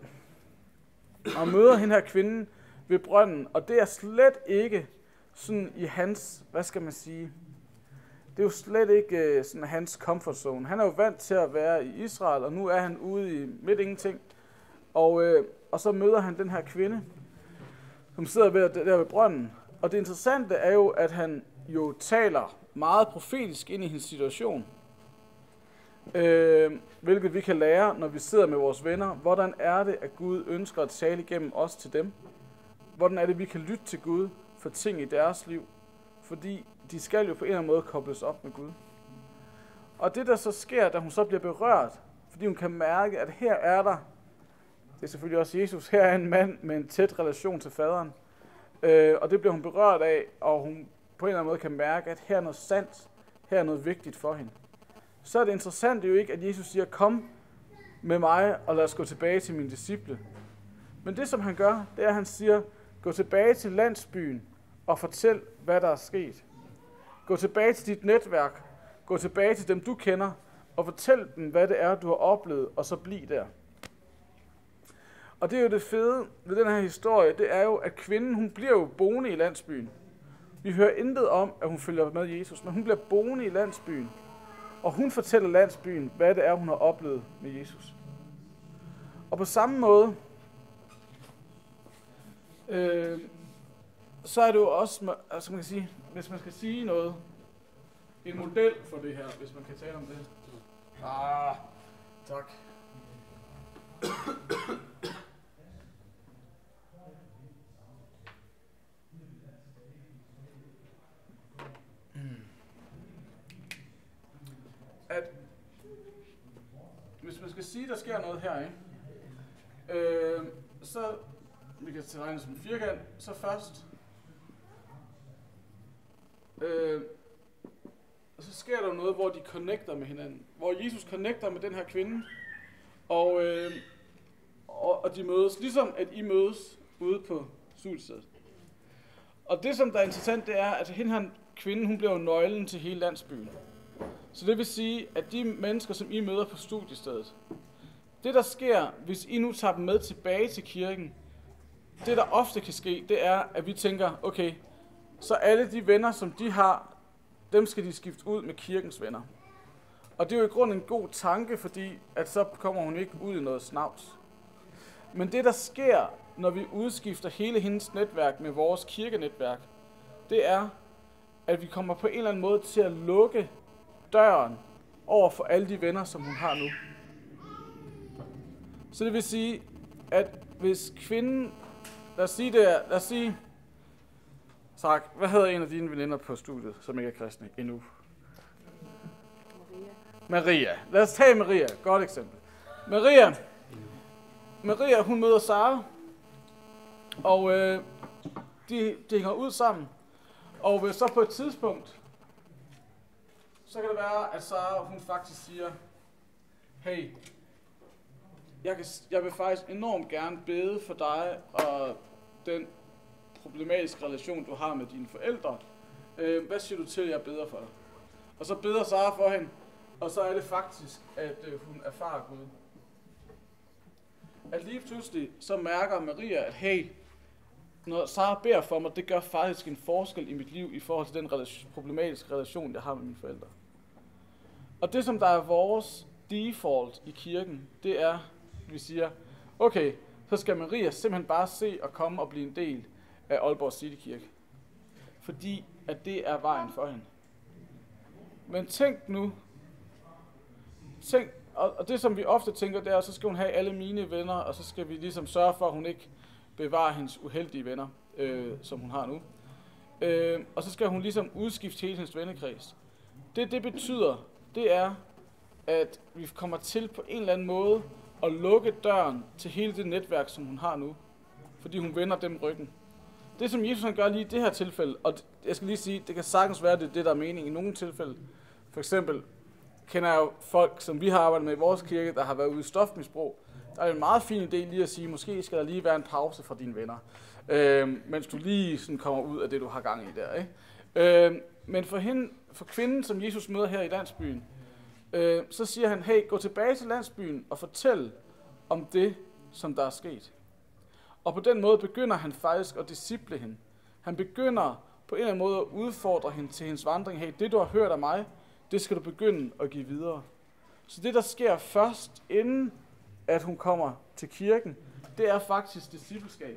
og møder hende her kvinde ved brønden, og det er slet ikke sådan i hans, hvad skal man sige, det er jo slet ikke sådan hans comfort zone. Han er jo vant til at være i Israel, og nu er han ude i midt ingenting. Og, øh, og så møder han den her kvinde, som sidder ved, der ved brønden. Og det interessante er jo, at han jo taler meget profetisk ind i hendes situation. Øh, hvilket vi kan lære, når vi sidder med vores venner. Hvordan er det, at Gud ønsker at tale igennem os til dem? Hvordan er det, vi kan lytte til Gud for ting i deres liv? Fordi de skal jo på en eller anden måde kobles op med Gud. Og det, der så sker, da hun så bliver berørt, fordi hun kan mærke, at her er der, det er selvfølgelig også Jesus, her er en mand med en tæt relation til faderen. Øh, og det bliver hun berørt af, og hun på en eller anden måde kan mærke, at her er noget sandt, her er noget vigtigt for hende. Så er det interessant jo ikke, at Jesus siger, kom med mig, og lad os gå tilbage til mine disciple. Men det, som han gør, det er, at han siger, gå tilbage til landsbyen, og fortæl, hvad der er sket. Gå tilbage til dit netværk, gå tilbage til dem, du kender, og fortæl dem, hvad det er, du har oplevet, og så bliv der. Og det er jo det fede ved den her historie, det er jo, at kvinden, hun bliver jo boende i landsbyen. Vi hører intet om, at hun følger med Jesus, men hun bliver boende i landsbyen. Og hun fortæller landsbyen, hvad det er, hun har oplevet med Jesus. Og på samme måde, øh, så er det jo også, altså man kan sige, hvis man skal sige noget, en model for det her, hvis man kan tale om det. Ah, tak. At hvis man skal sige, der sker noget her, ikke? Øh, så vi kan tegne som en firkant, så først Øh, og så sker der noget, hvor de connecter med hinanden. Hvor Jesus connecter med den her kvinde, og, øh, og, og de mødes, ligesom at I mødes ude på studiestedet. Og det, som der er interessant, det er, at hende her kvinde, hun bliver nøglen til hele landsbyen. Så det vil sige, at de mennesker, som I møder på studiestedet, det der sker, hvis I nu tager dem med tilbage til kirken, det der ofte kan ske, det er, at vi tænker, okay, så alle de venner, som de har, dem skal de skifte ud med kirkens venner. Og det er jo i grunden en god tanke, fordi at så kommer hun ikke ud i noget snavs. Men det der sker, når vi udskifter hele hendes netværk med vores kirkenetværk, det er, at vi kommer på en eller anden måde til at lukke døren over for alle de venner, som hun har nu. Så det vil sige, at hvis kvinden, lad os sige det er, lad os sige, tak, hvad hedder en af dine veninder på studiet, som ikke er kristne endnu? Maria. Maria. Lad os tage Maria, godt eksempel. Maria, Maria, hun møder Sara, og øh, de, de hænger ud sammen. Og hvis så på et tidspunkt, så kan det være, at Sara, hun faktisk siger, hey, jeg, kan, jeg vil faktisk enormt gerne bede for dig og den problematiske relation, du har med dine forældre. Øh, hvad siger du til, at jeg beder for dig? Og så beder Sara for hende, og så er det faktisk, at øh, hun erfarer Gud. At lige pludselig, så mærker Maria, at hey, når Sara beder for mig, det gør faktisk en forskel i mit liv i forhold til den relation, problematiske relation, jeg har med mine forældre. Og det, som der er vores default i kirken, det er, at vi siger, okay, så skal Maria simpelthen bare se og komme og blive en del af Aalborg City Kirke. Fordi at det er vejen for hende. Men tænk nu, tænk, og det som vi ofte tænker, det er, så skal hun have alle mine venner, og så skal vi ligesom sørge for, at hun ikke bevarer hendes uheldige venner, øh, som hun har nu. Øh, og så skal hun ligesom udskifte hele hendes vennekreds. Det, det betyder, det er, at vi kommer til på en eller anden måde at lukke døren til hele det netværk, som hun har nu. Fordi hun vender dem ryggen. Det, som Jesus han gør lige i det her tilfælde, og jeg skal lige sige, det kan sagtens være, det er det, der er mening i nogle tilfælde. For eksempel kender jeg jo folk, som vi har arbejdet med i vores kirke, der har været ude i stofmisbrug. Der er en meget fin idé lige at sige, måske skal der lige være en pause fra dine venner, øh, mens du lige sådan kommer ud af det, du har gang i der. Ikke? Øh, men for, hende, for kvinden, som Jesus møder her i landsbyen, øh, så siger han, hey, gå tilbage til landsbyen og fortæl om det, som der er sket. Og på den måde begynder han faktisk at disciple hende. Han begynder på en eller anden måde at udfordre hende til hendes vandring. Hey, det du har hørt af mig, det skal du begynde at give videre. Så det, der sker først, inden at hun kommer til kirken, det er faktisk discipleskab.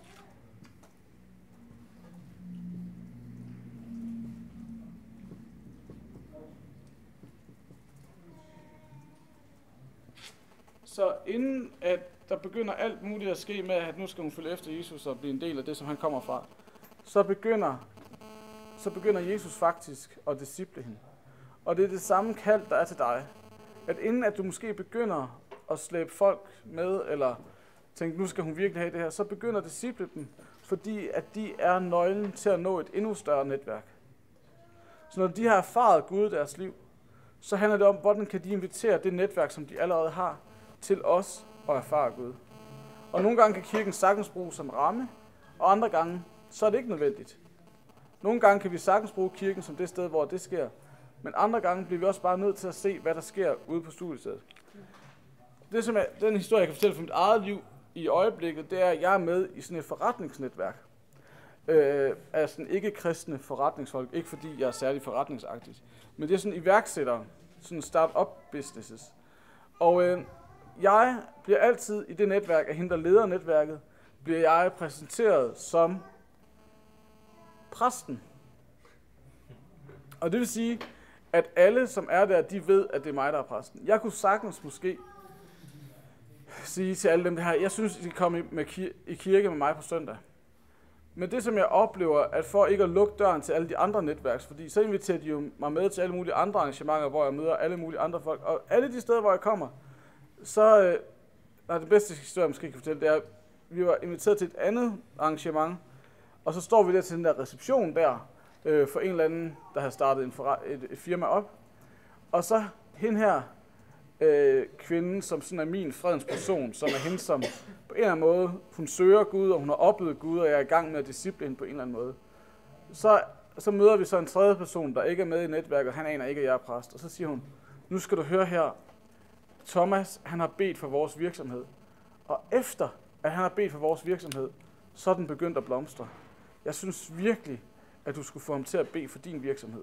Så inden at der begynder alt muligt at ske med, at nu skal hun følge efter Jesus og blive en del af det, som han kommer fra, så begynder, så begynder Jesus faktisk at disciple hende. Og det er det samme kald, der er til dig. At inden at du måske begynder at slæbe folk med, eller tænke, nu skal hun virkelig have det her, så begynder at disciple dem, fordi at de er nøglen til at nå et endnu større netværk. Så når de har erfaret Gud i deres liv, så handler det om, hvordan kan de invitere det netværk, som de allerede har, til os at erfare Gud. Og nogle gange kan kirken sagtens bruge som ramme, og andre gange, så er det ikke nødvendigt. Nogle gange kan vi sagtens bruge kirken som det sted, hvor det sker, men andre gange bliver vi også bare nødt til at se, hvad der sker ude på studiestedet. Det, som jeg, den historie, jeg kan fortælle fra mit eget liv i øjeblikket, det er, at jeg er med i sådan et forretningsnetværk øh, af sådan ikke-kristne forretningsfolk. Ikke fordi jeg er særlig forretningsagtig, men det er sådan iværksættere, sådan start-up businesses. Og øh, jeg bliver altid i det netværk, af hende, der leder netværket, bliver jeg præsenteret som præsten. Og det vil sige, at alle, som er der, de ved, at det er mig, der er præsten. Jeg kunne sagtens måske sige til alle dem det her, jeg synes, I skal komme med kir- i kirke med mig på søndag. Men det, som jeg oplever, at for ikke at lukke døren til alle de andre netværks, fordi så inviterer de jo mig med til alle mulige andre arrangementer, hvor jeg møder alle mulige andre folk. Og alle de steder, hvor jeg kommer, så øh, nej, det bedste historie, jeg måske kan fortælle, det er, at vi var inviteret til et andet arrangement, og så står vi der til den der reception der. øh, for en eller anden, der havde startet en forret, et, et firma op. Og så hende her, øh, kvinden, som sådan er min fredens person, som er hende, som på en eller anden måde, hun søger Gud, og hun har oplevet Gud, og jeg er i gang med at disciple hende på en eller anden måde. Så, så møder vi så en tredje person, der ikke er med i netværket, og han aner ikke, at jeg er præst. Og så siger hun, nu skal du høre her, Thomas, han har bedt for vores virksomhed. Og efter, at han har bedt for vores virksomhed, så er den begyndt at blomstre. Jeg synes virkelig, at du skulle få ham til at bede for din virksomhed.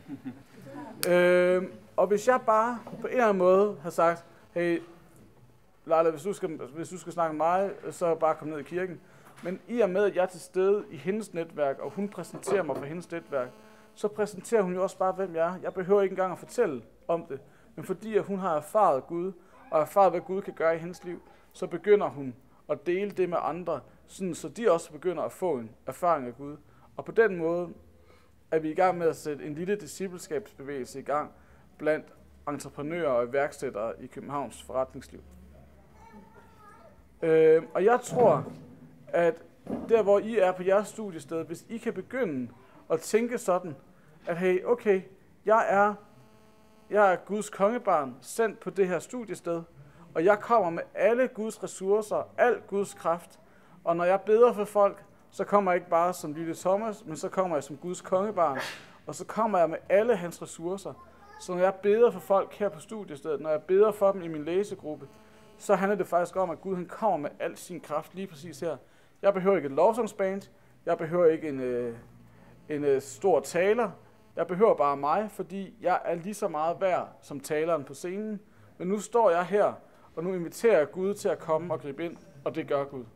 øh, og hvis jeg bare på en eller anden måde har sagt, hey, Leila, hvis du skal, hvis du skal snakke med mig, så bare kom ned i kirken. Men i og med, at jeg er til stede i hendes netværk, og hun præsenterer mig for hendes netværk, så præsenterer hun jo også bare, hvem jeg er. Jeg behøver ikke engang at fortælle om det. Men fordi at hun har erfaret Gud, og erfaret, hvad Gud kan gøre i hendes liv, så begynder hun at dele det med andre, sådan, så de også begynder at få en erfaring af Gud. Og på den måde er vi i gang med at sætte en lille discipleskabsbevægelse i gang blandt entreprenører og iværksættere i Københavns forretningsliv. Øh, og jeg tror, at der hvor I er på jeres studiested, hvis I kan begynde at tænke sådan, at hey, okay, jeg er, jeg er Guds kongebarn, sendt på det her studiested, og jeg kommer med alle Guds ressourcer, al Guds kraft, og når jeg beder for folk, så kommer jeg ikke bare som lille Thomas, men så kommer jeg som Guds kongebarn, og så kommer jeg med alle hans ressourcer. Så når jeg beder for folk her på studiestedet, når jeg beder for dem i min læsegruppe, så handler det faktisk om, at Gud han kommer med al sin kraft lige præcis her. Jeg behøver ikke et lovsangsband, jeg behøver ikke en, øh, en øh, stor taler, jeg behøver bare mig, fordi jeg er lige så meget værd som taleren på scenen. Men nu står jeg her, og nu inviterer jeg Gud til at komme og gribe ind, og det gør Gud.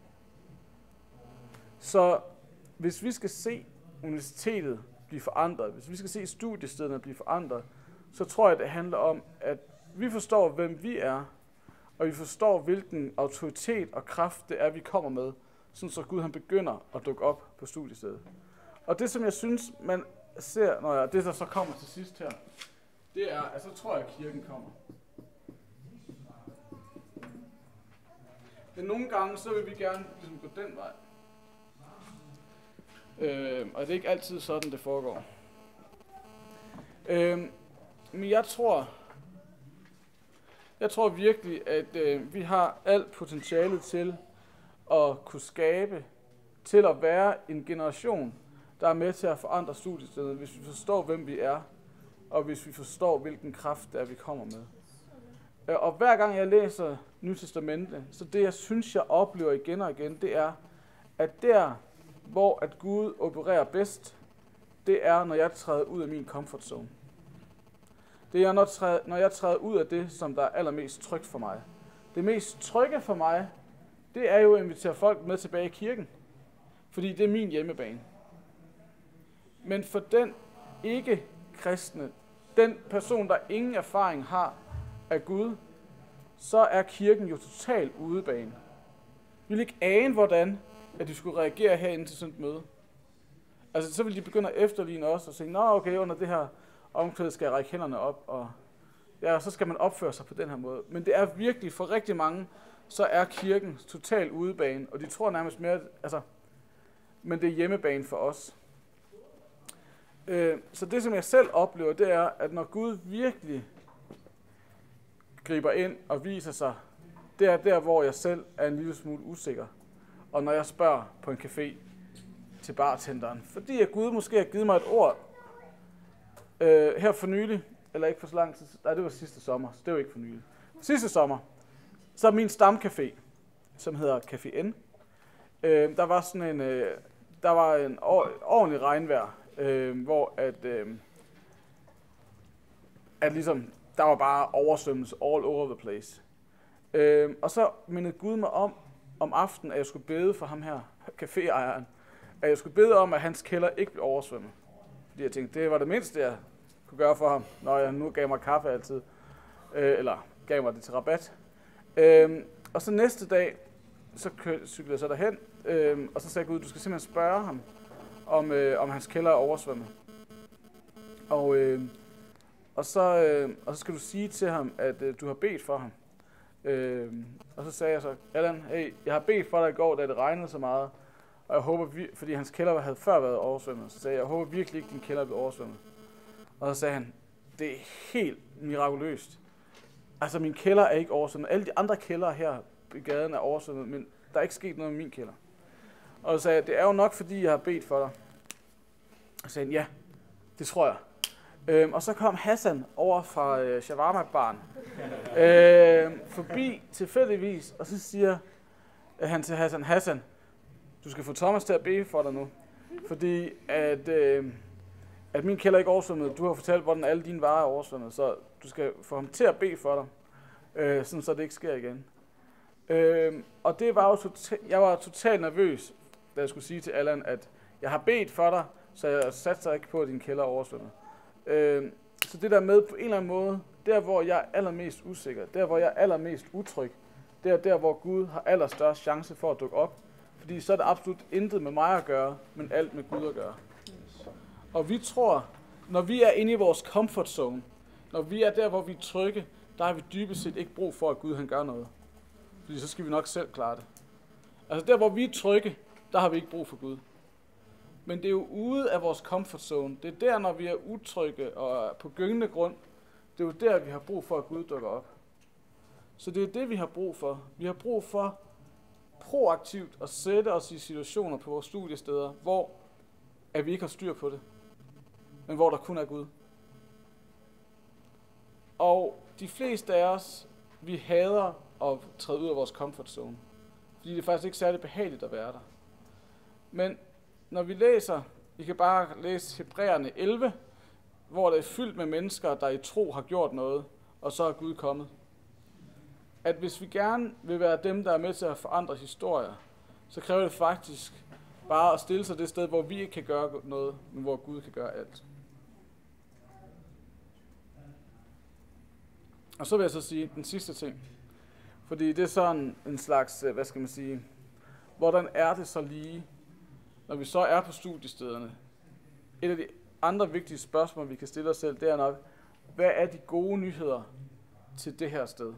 Så hvis vi skal se universitetet blive forandret, hvis vi skal se studiestederne blive forandret, så tror jeg, det handler om, at vi forstår, hvem vi er, og vi forstår, hvilken autoritet og kraft det er, vi kommer med, sådan så Gud han begynder at dukke op på studiestedet. Og det, som jeg synes, man ser, når jeg, det der så kommer til sidst her, det er, at så tror jeg, at kirken kommer. Men nogle gange, så vil vi gerne ligesom gå den vej. Øh, og det er ikke altid sådan, det foregår. Øh, men jeg tror, jeg tror virkelig, at øh, vi har alt potentialet til at kunne skabe, til at være en generation, der er med til at forandre studiestedet, hvis vi forstår, hvem vi er, og hvis vi forstår, hvilken kraft det er, vi kommer med. Øh, og hver gang jeg læser Nye Testamente, så det, jeg synes, jeg oplever igen og igen, det er, at der, hvor at Gud opererer bedst, det er, når jeg træder ud af min comfort zone. Det er, når, træder, når jeg træder ud af det, som der er allermest trygt for mig. Det mest trygge for mig, det er jo at invitere folk med tilbage i kirken. Fordi det er min hjemmebane. Men for den ikke-kristne, den person, der ingen erfaring har af Gud, så er kirken jo totalt udebane. Vi vil ikke ane, hvordan at de skulle reagere herinde til sådan et møde. Altså, så vil de begynde at efterligne os og sige, nå okay, under det her omklæde skal jeg række hænderne op, og ja, så skal man opføre sig på den her måde. Men det er virkelig, for rigtig mange, så er kirken totalt udebane, og de tror nærmest mere, altså, men det er hjemmebane for os. Øh, så det, som jeg selv oplever, det er, at når Gud virkelig griber ind og viser sig, det er der, hvor jeg selv er en lille smule usikker. Og når jeg spørger på en café til bartenderen, fordi at Gud måske har givet mig et ord øh, her for nylig, eller ikke for så lang tid, nej, det var sidste sommer, så det var ikke for nylig. Sidste sommer, så er min stamcafé, som hedder Café N, øh, der var sådan en, øh, der var en ordentlig regnvejr, øh, hvor at, øh, at ligesom, der var bare oversvømmelse all over the place. Øh, og så mindede Gud mig om, om aftenen, at jeg skulle bede for ham her, caféejeren, at jeg skulle bede om, at hans kælder ikke blev oversvømmet. Fordi jeg tænkte, det var det mindste, jeg kunne gøre for ham, når jeg nu gav mig kaffe altid, øh, eller gav mig det til rabat. Øh, og så næste dag, så cyklede jeg så derhen, øh, og så sagde Gud, du skal simpelthen spørge ham, om, øh, om hans kælder er oversvømmet. Og, øh, og, så, øh, og så skal du sige til ham, at øh, du har bedt for ham. Øh, og så sagde jeg så, Allan, hey, jeg har bedt for dig i går, da det regnede så meget, Og jeg håber, vi, fordi hans kælder havde før været oversvømmet, så sagde jeg, jeg håber virkelig ikke, din kælder er blevet oversvømmet. Og så sagde han, det er helt mirakuløst. Altså, min kælder er ikke oversvømmet. Alle de andre kældre her i gaden er oversvømmet, men der er ikke sket noget med min kælder. Og så sagde jeg, det er jo nok, fordi jeg har bedt for dig. Og så sagde han, ja, det tror jeg. Øhm, og så kom Hassan over fra øh, shawarma-baren øh, forbi tilfældigvis, og så siger øh, han til Hassan, Hassan, du skal få Thomas til at bede for dig nu, fordi at, øh, at min kælder ikke er oversvømmet. Du har fortalt, hvordan alle dine varer er oversvømmet, så du skal få ham til at bede for dig, øh, sådan så det ikke sker igen. Øh, og det var jo tota- jeg var totalt nervøs, da jeg skulle sige til Allan, at jeg har bedt for dig, så jeg satser ikke på, at din kælder er oversvømmet. Øh, så det der med på en eller anden måde, der hvor jeg er allermest usikker, der hvor jeg er allermest utryg, det er der, hvor Gud har allerstørst chance for at dukke op. Fordi så er det absolut intet med mig at gøre, men alt med Gud at gøre. Og vi tror, når vi er inde i vores comfort zone, når vi er der, hvor vi er trygge, der har vi dybest set ikke brug for, at Gud han gør noget. Fordi så skal vi nok selv klare det. Altså der, hvor vi er trygge, der har vi ikke brug for Gud. Men det er jo ude af vores comfort zone. Det er der, når vi er utrygge og på gyngende grund, det er jo der, vi har brug for, at Gud dukker op. Så det er det, vi har brug for. Vi har brug for proaktivt at sætte os i situationer på vores studiesteder, hvor at vi ikke har styr på det, men hvor der kun er Gud. Og de fleste af os, vi hader at træde ud af vores comfort zone, fordi det er faktisk ikke særlig behageligt at være der. Men når vi læser, I kan bare læse Hebræerne elleve, hvor det er fyldt med mennesker, der i tro har gjort noget, og så er Gud kommet. At hvis vi gerne vil være dem, der er med til at forandre historier, så kræver det faktisk bare at stille sig det sted, hvor vi ikke kan gøre noget, men hvor Gud kan gøre alt. Og så vil jeg så sige den sidste ting. Fordi det er sådan en slags, hvad skal man sige, hvordan er det så lige, når vi så er på studiestederne? Et af de andre vigtige spørgsmål, vi kan stille os selv, det er nok, hvad er de gode nyheder til det her sted?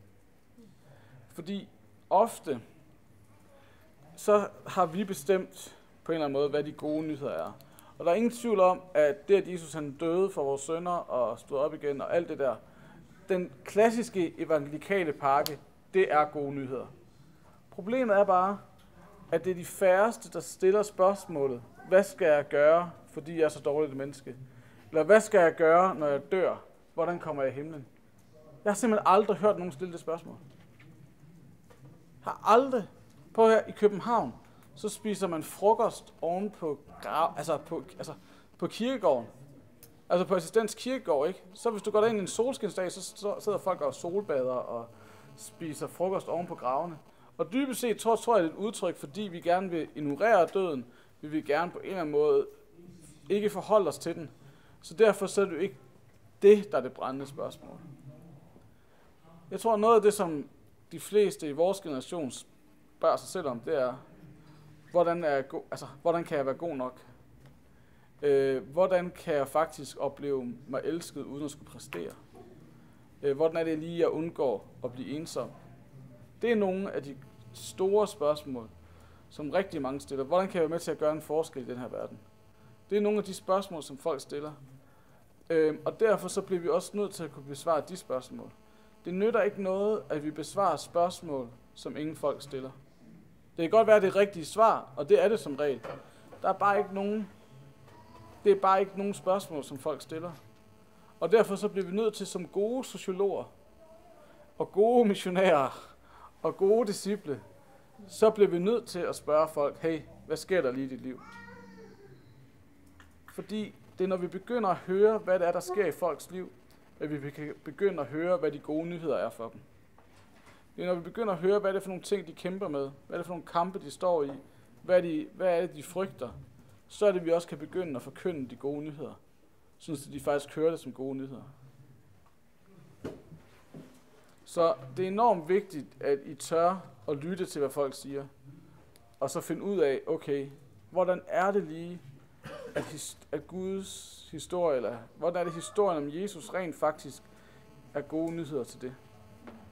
Fordi ofte, så har vi bestemt på en eller anden måde, hvad de gode nyheder er. Og der er ingen tvivl om, at det, at Jesus han døde for vores synder og stod op igen og alt det der, den klassiske evangelikale pakke, det er gode nyheder. Problemet er bare, at det er de færreste, der stiller spørgsmålet, hvad skal jeg gøre, fordi jeg er så dårligt et menneske? Eller hvad skal jeg gøre, når jeg dør? Hvordan kommer jeg i himlen? Jeg har simpelthen aldrig hørt nogen stille det spørgsmål. Har aldrig. På her i København, så spiser man frokost oven på, grav, altså på, altså på kirkegården. Altså på Assistens Kirkegård, ikke? Så hvis du går ind i en solskinsdag, så sidder folk og solbader og spiser frokost oven på gravene. Og dybest set tror, tror jeg, det er et udtryk, fordi vi gerne vil ignorere døden. Vi vil gerne på en eller anden måde ikke forholde os til den. Så derfor så er det jo ikke det, der er det brændende spørgsmål. Jeg tror, noget af det, som de fleste i vores generation spørger sig selv om, det er, hvordan, er jeg go- altså, hvordan kan jeg være god nok? Øh, hvordan kan jeg faktisk opleve mig elsket, uden at skulle præstere? Øh, hvordan er det lige, jeg undgår at blive ensom? Det er nogle af de store spørgsmål, som rigtig mange stiller. Hvordan kan jeg være med til at gøre en forskel i den her verden? Det er nogle af de spørgsmål, som folk stiller. Øh, og derfor så bliver vi også nødt til at kunne besvare de spørgsmål. Det nytter ikke noget, at vi besvarer spørgsmål, som ingen folk stiller. Det kan godt være, det er rigtige svar, og det er det som regel. Der er bare ikke nogen, det er bare ikke nogen spørgsmål, som folk stiller. Og derfor så bliver vi nødt til som gode sociologer, og gode missionærer, og gode disciple, så bliver vi nødt til at spørge folk, hey, hvad sker der lige i dit liv? Fordi det er, når vi begynder at høre, hvad det er, der sker i folks liv, at vi kan begynde at høre, hvad de gode nyheder er for dem. Det er, når vi begynder at høre, hvad det er for nogle ting, de kæmper med, hvad det er for nogle kampe, de står i, hvad, de, hvad er det, de frygter, så er det, vi også kan begynde at forkynde de gode nyheder, sådan at de faktisk hører det som gode nyheder. Så det er enormt vigtigt, at I tør at lytte til, hvad folk siger, og så finde ud af, okay, hvordan er det lige, at, his, at Guds historie, eller hvordan er det historien om Jesus rent faktisk er gode nyheder til det.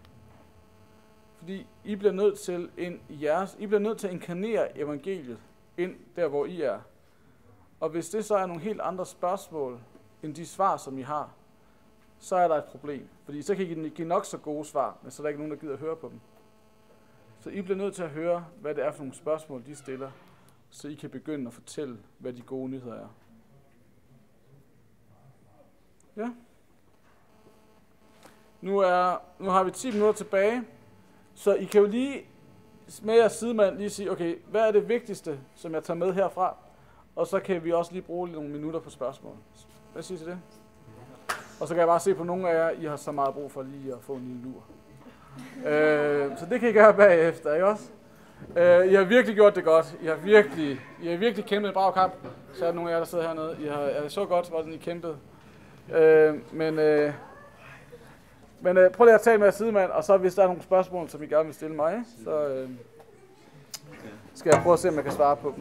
Fordi I bliver nødt til, ind i jeres, I bliver nødt til at inkarnere evangeliet ind der, hvor I er. Og hvis det så er nogle helt andre spørgsmål, end de svar, som I har, så er der et problem. Fordi så kan I give nok så gode svar, men så er der ikke nogen, der gider at høre på dem. Så I bliver nødt til at høre, hvad det er for nogle spørgsmål, de stiller, så I kan begynde at fortælle, hvad de gode nyheder er. Ja. Nu, er, nu har vi ti minutter tilbage, så I kan jo lige med jeres sidemand lige sige, okay, hvad er det vigtigste, som jeg tager med herfra? Og så kan vi også lige bruge nogle minutter på spørgsmål. Hvad siger I til det? Og så kan jeg bare se på nogle af jer, I har så meget brug for lige at få en lille lur. øh, så det kan I gøre bagefter, ikke også? Øh, I har virkelig gjort det godt. I har virkelig, I har virkelig kæmpet en brav kamp. Så er der nogle af jer, der sidder hernede. I har, er så godt, hvordan I kæmpede. Øh, men øh, men øh, prøv lige at tale med jeres sidemand, og så hvis der er nogle spørgsmål, som I gerne vil stille mig, så øh, skal jeg prøve at se, om jeg kan svare på dem.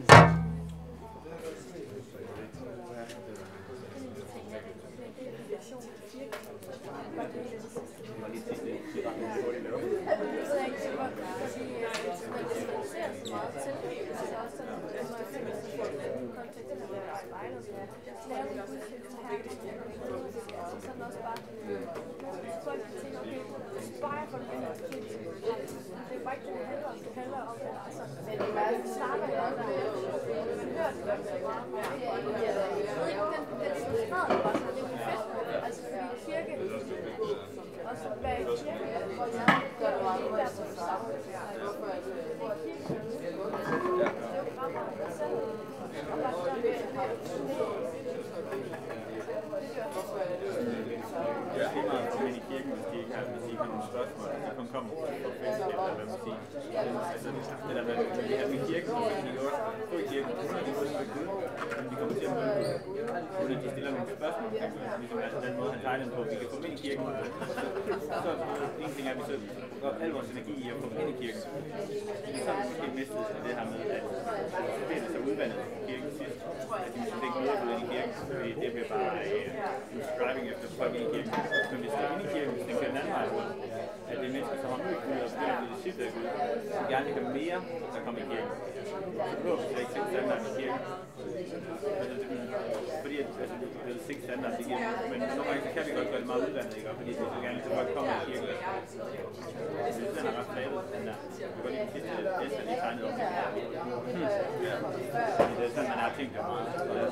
Al vores energi i at komme ind i kirken. Så har vi måske mistet det her med, at det er så udvandet i kirken sidst. At de måske ikke mere ud ind i kirken, fordi det bliver bare en striving efter folk ind i kirken. Men hvis det er inde i kirken, hvis det er en anden vej rundt, at det er mennesker, som har mødt Gud og begynder at blive disciple af Gud, som gerne vil have mere, der kommer i kirken. Så behøver vi slet ikke sænke standard i kirken. Fordi at, altså, det er sænke standard i kirken. Men nogle gange så kan vi godt gøre det meget udvandet, ikke? Fordi vi så gerne så godt kommer i kirken. Den er ret flabet, den der. Du kan lige sidste S, der lige tegnet op. Det er sådan, man har tænkt det meget.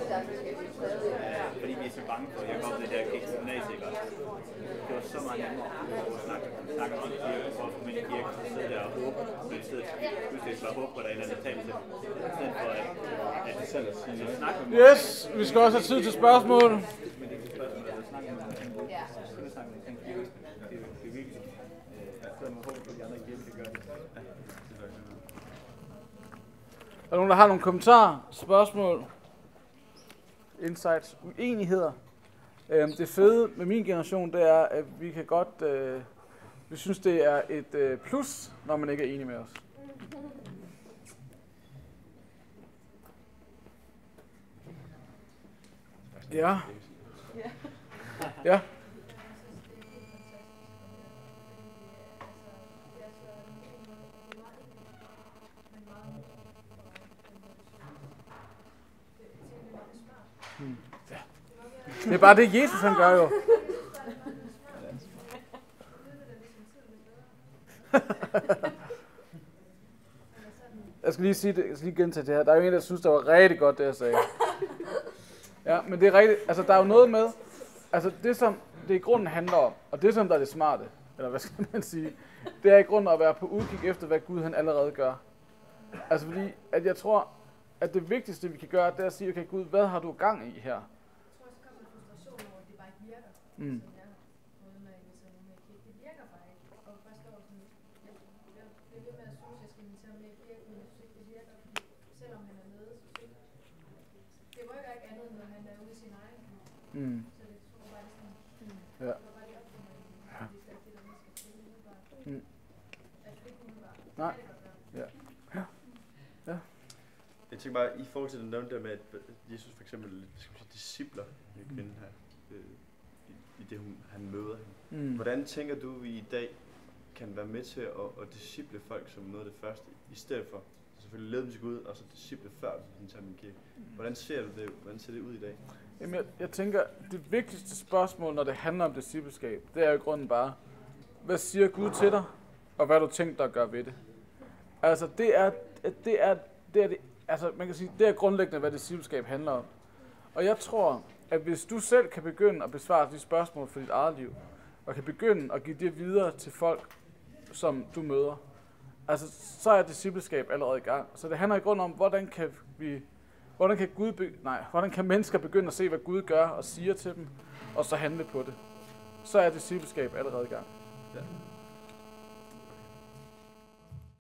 Fordi vi er så bange for, at jeg går op det der kiks gymnasie, ikke? Det var så meget nemmere at snakke, snakke om kirken, for at komme ind i kirken, og sidde der og håbe, men i stedet pludselig bare håbe på, at der er en eller anden tale til. I stedet for, at, at de selv snakker med Yes, vi skal også have tid til spørgsmål. Men det er ikke spørgsmål, at snakke med dem. Vi skal snakke med dem. Det er virkelig. Er der nogen, der har nogle kommentarer, spørgsmål, insights, uenigheder? Øhm, det fede med min generation, det er, at vi kan godt, øh, vi synes, det er et øh, plus, når man ikke er enig med os. Ja. Ja. Hmm. Ja. Det er bare det, Jesus han gør jo. Jeg skal lige sige det, jeg skal lige gentage det her. Der er jo en, der synes, det var rigtig godt, det jeg sagde. Ja, men det er rigtigt. Altså, der er jo noget med, altså det som det i grunden handler om, og det som der er det smarte, eller hvad skal man sige, det er i grunden at være på udkig efter, hvad Gud han allerede gør. Altså fordi, at jeg tror, at det vigtigste, vi kan gøre, det er at sige, okay Gud, hvad har du gang i her? Jeg tror også, der kommer en frustration over, at det bare ikke virker. Mm. Som jeg har fået med invitation med kirke. Det virker bare ikke. Og først står sådan, jeg, jeg bliver ved med at synes, jeg skal invitere med i kirke, men jeg synes ikke, det virker. Fordi selvom han er med, så synes det rykker ikke andet, når han er ude i sin egen. Mm. Så det tror bare, det sådan, mm. Ja. det var bare det op for mig. Det er slet ikke det, der skal til umiddelbart. Mm. Altså ikke umiddelbart. Nej. Ja. Ja. Ja. Jeg tænker bare, i forhold til den nævnte der med, at Jesus for eksempel skal man sige, discipler med kvinden her, øh, i, i det hun, han møder hende. Mm. Hvordan tænker du, vi i dag kan være med til at, at disciple folk som noget af det første, i stedet for, selvfølgelig lede dem til Gud, og så disciple før de tager min kirke. Hvordan ser du det? Hvordan ser det ud i dag? Jamen, jeg, jeg tænker, det vigtigste spørgsmål, når det handler om discipleskab, det er jo i grunden bare, hvad siger Gud til dig, og hvad har du tænkt dig at gøre ved det? Altså, det er, det er, det er, det, altså, man kan sige, det er grundlæggende, hvad discipleskab handler om. Og jeg tror, at hvis du selv kan begynde at besvare de spørgsmål for dit eget liv, og kan begynde at give det videre til folk, som du møder, altså, så er discipleskab allerede i gang. Så det handler i grunden om, hvordan kan vi, hvordan kan Gud, be, nej, hvordan kan mennesker begynde at se, hvad Gud gør og siger til dem, og så handle på det. Så er discipleskab allerede i gang. Ja.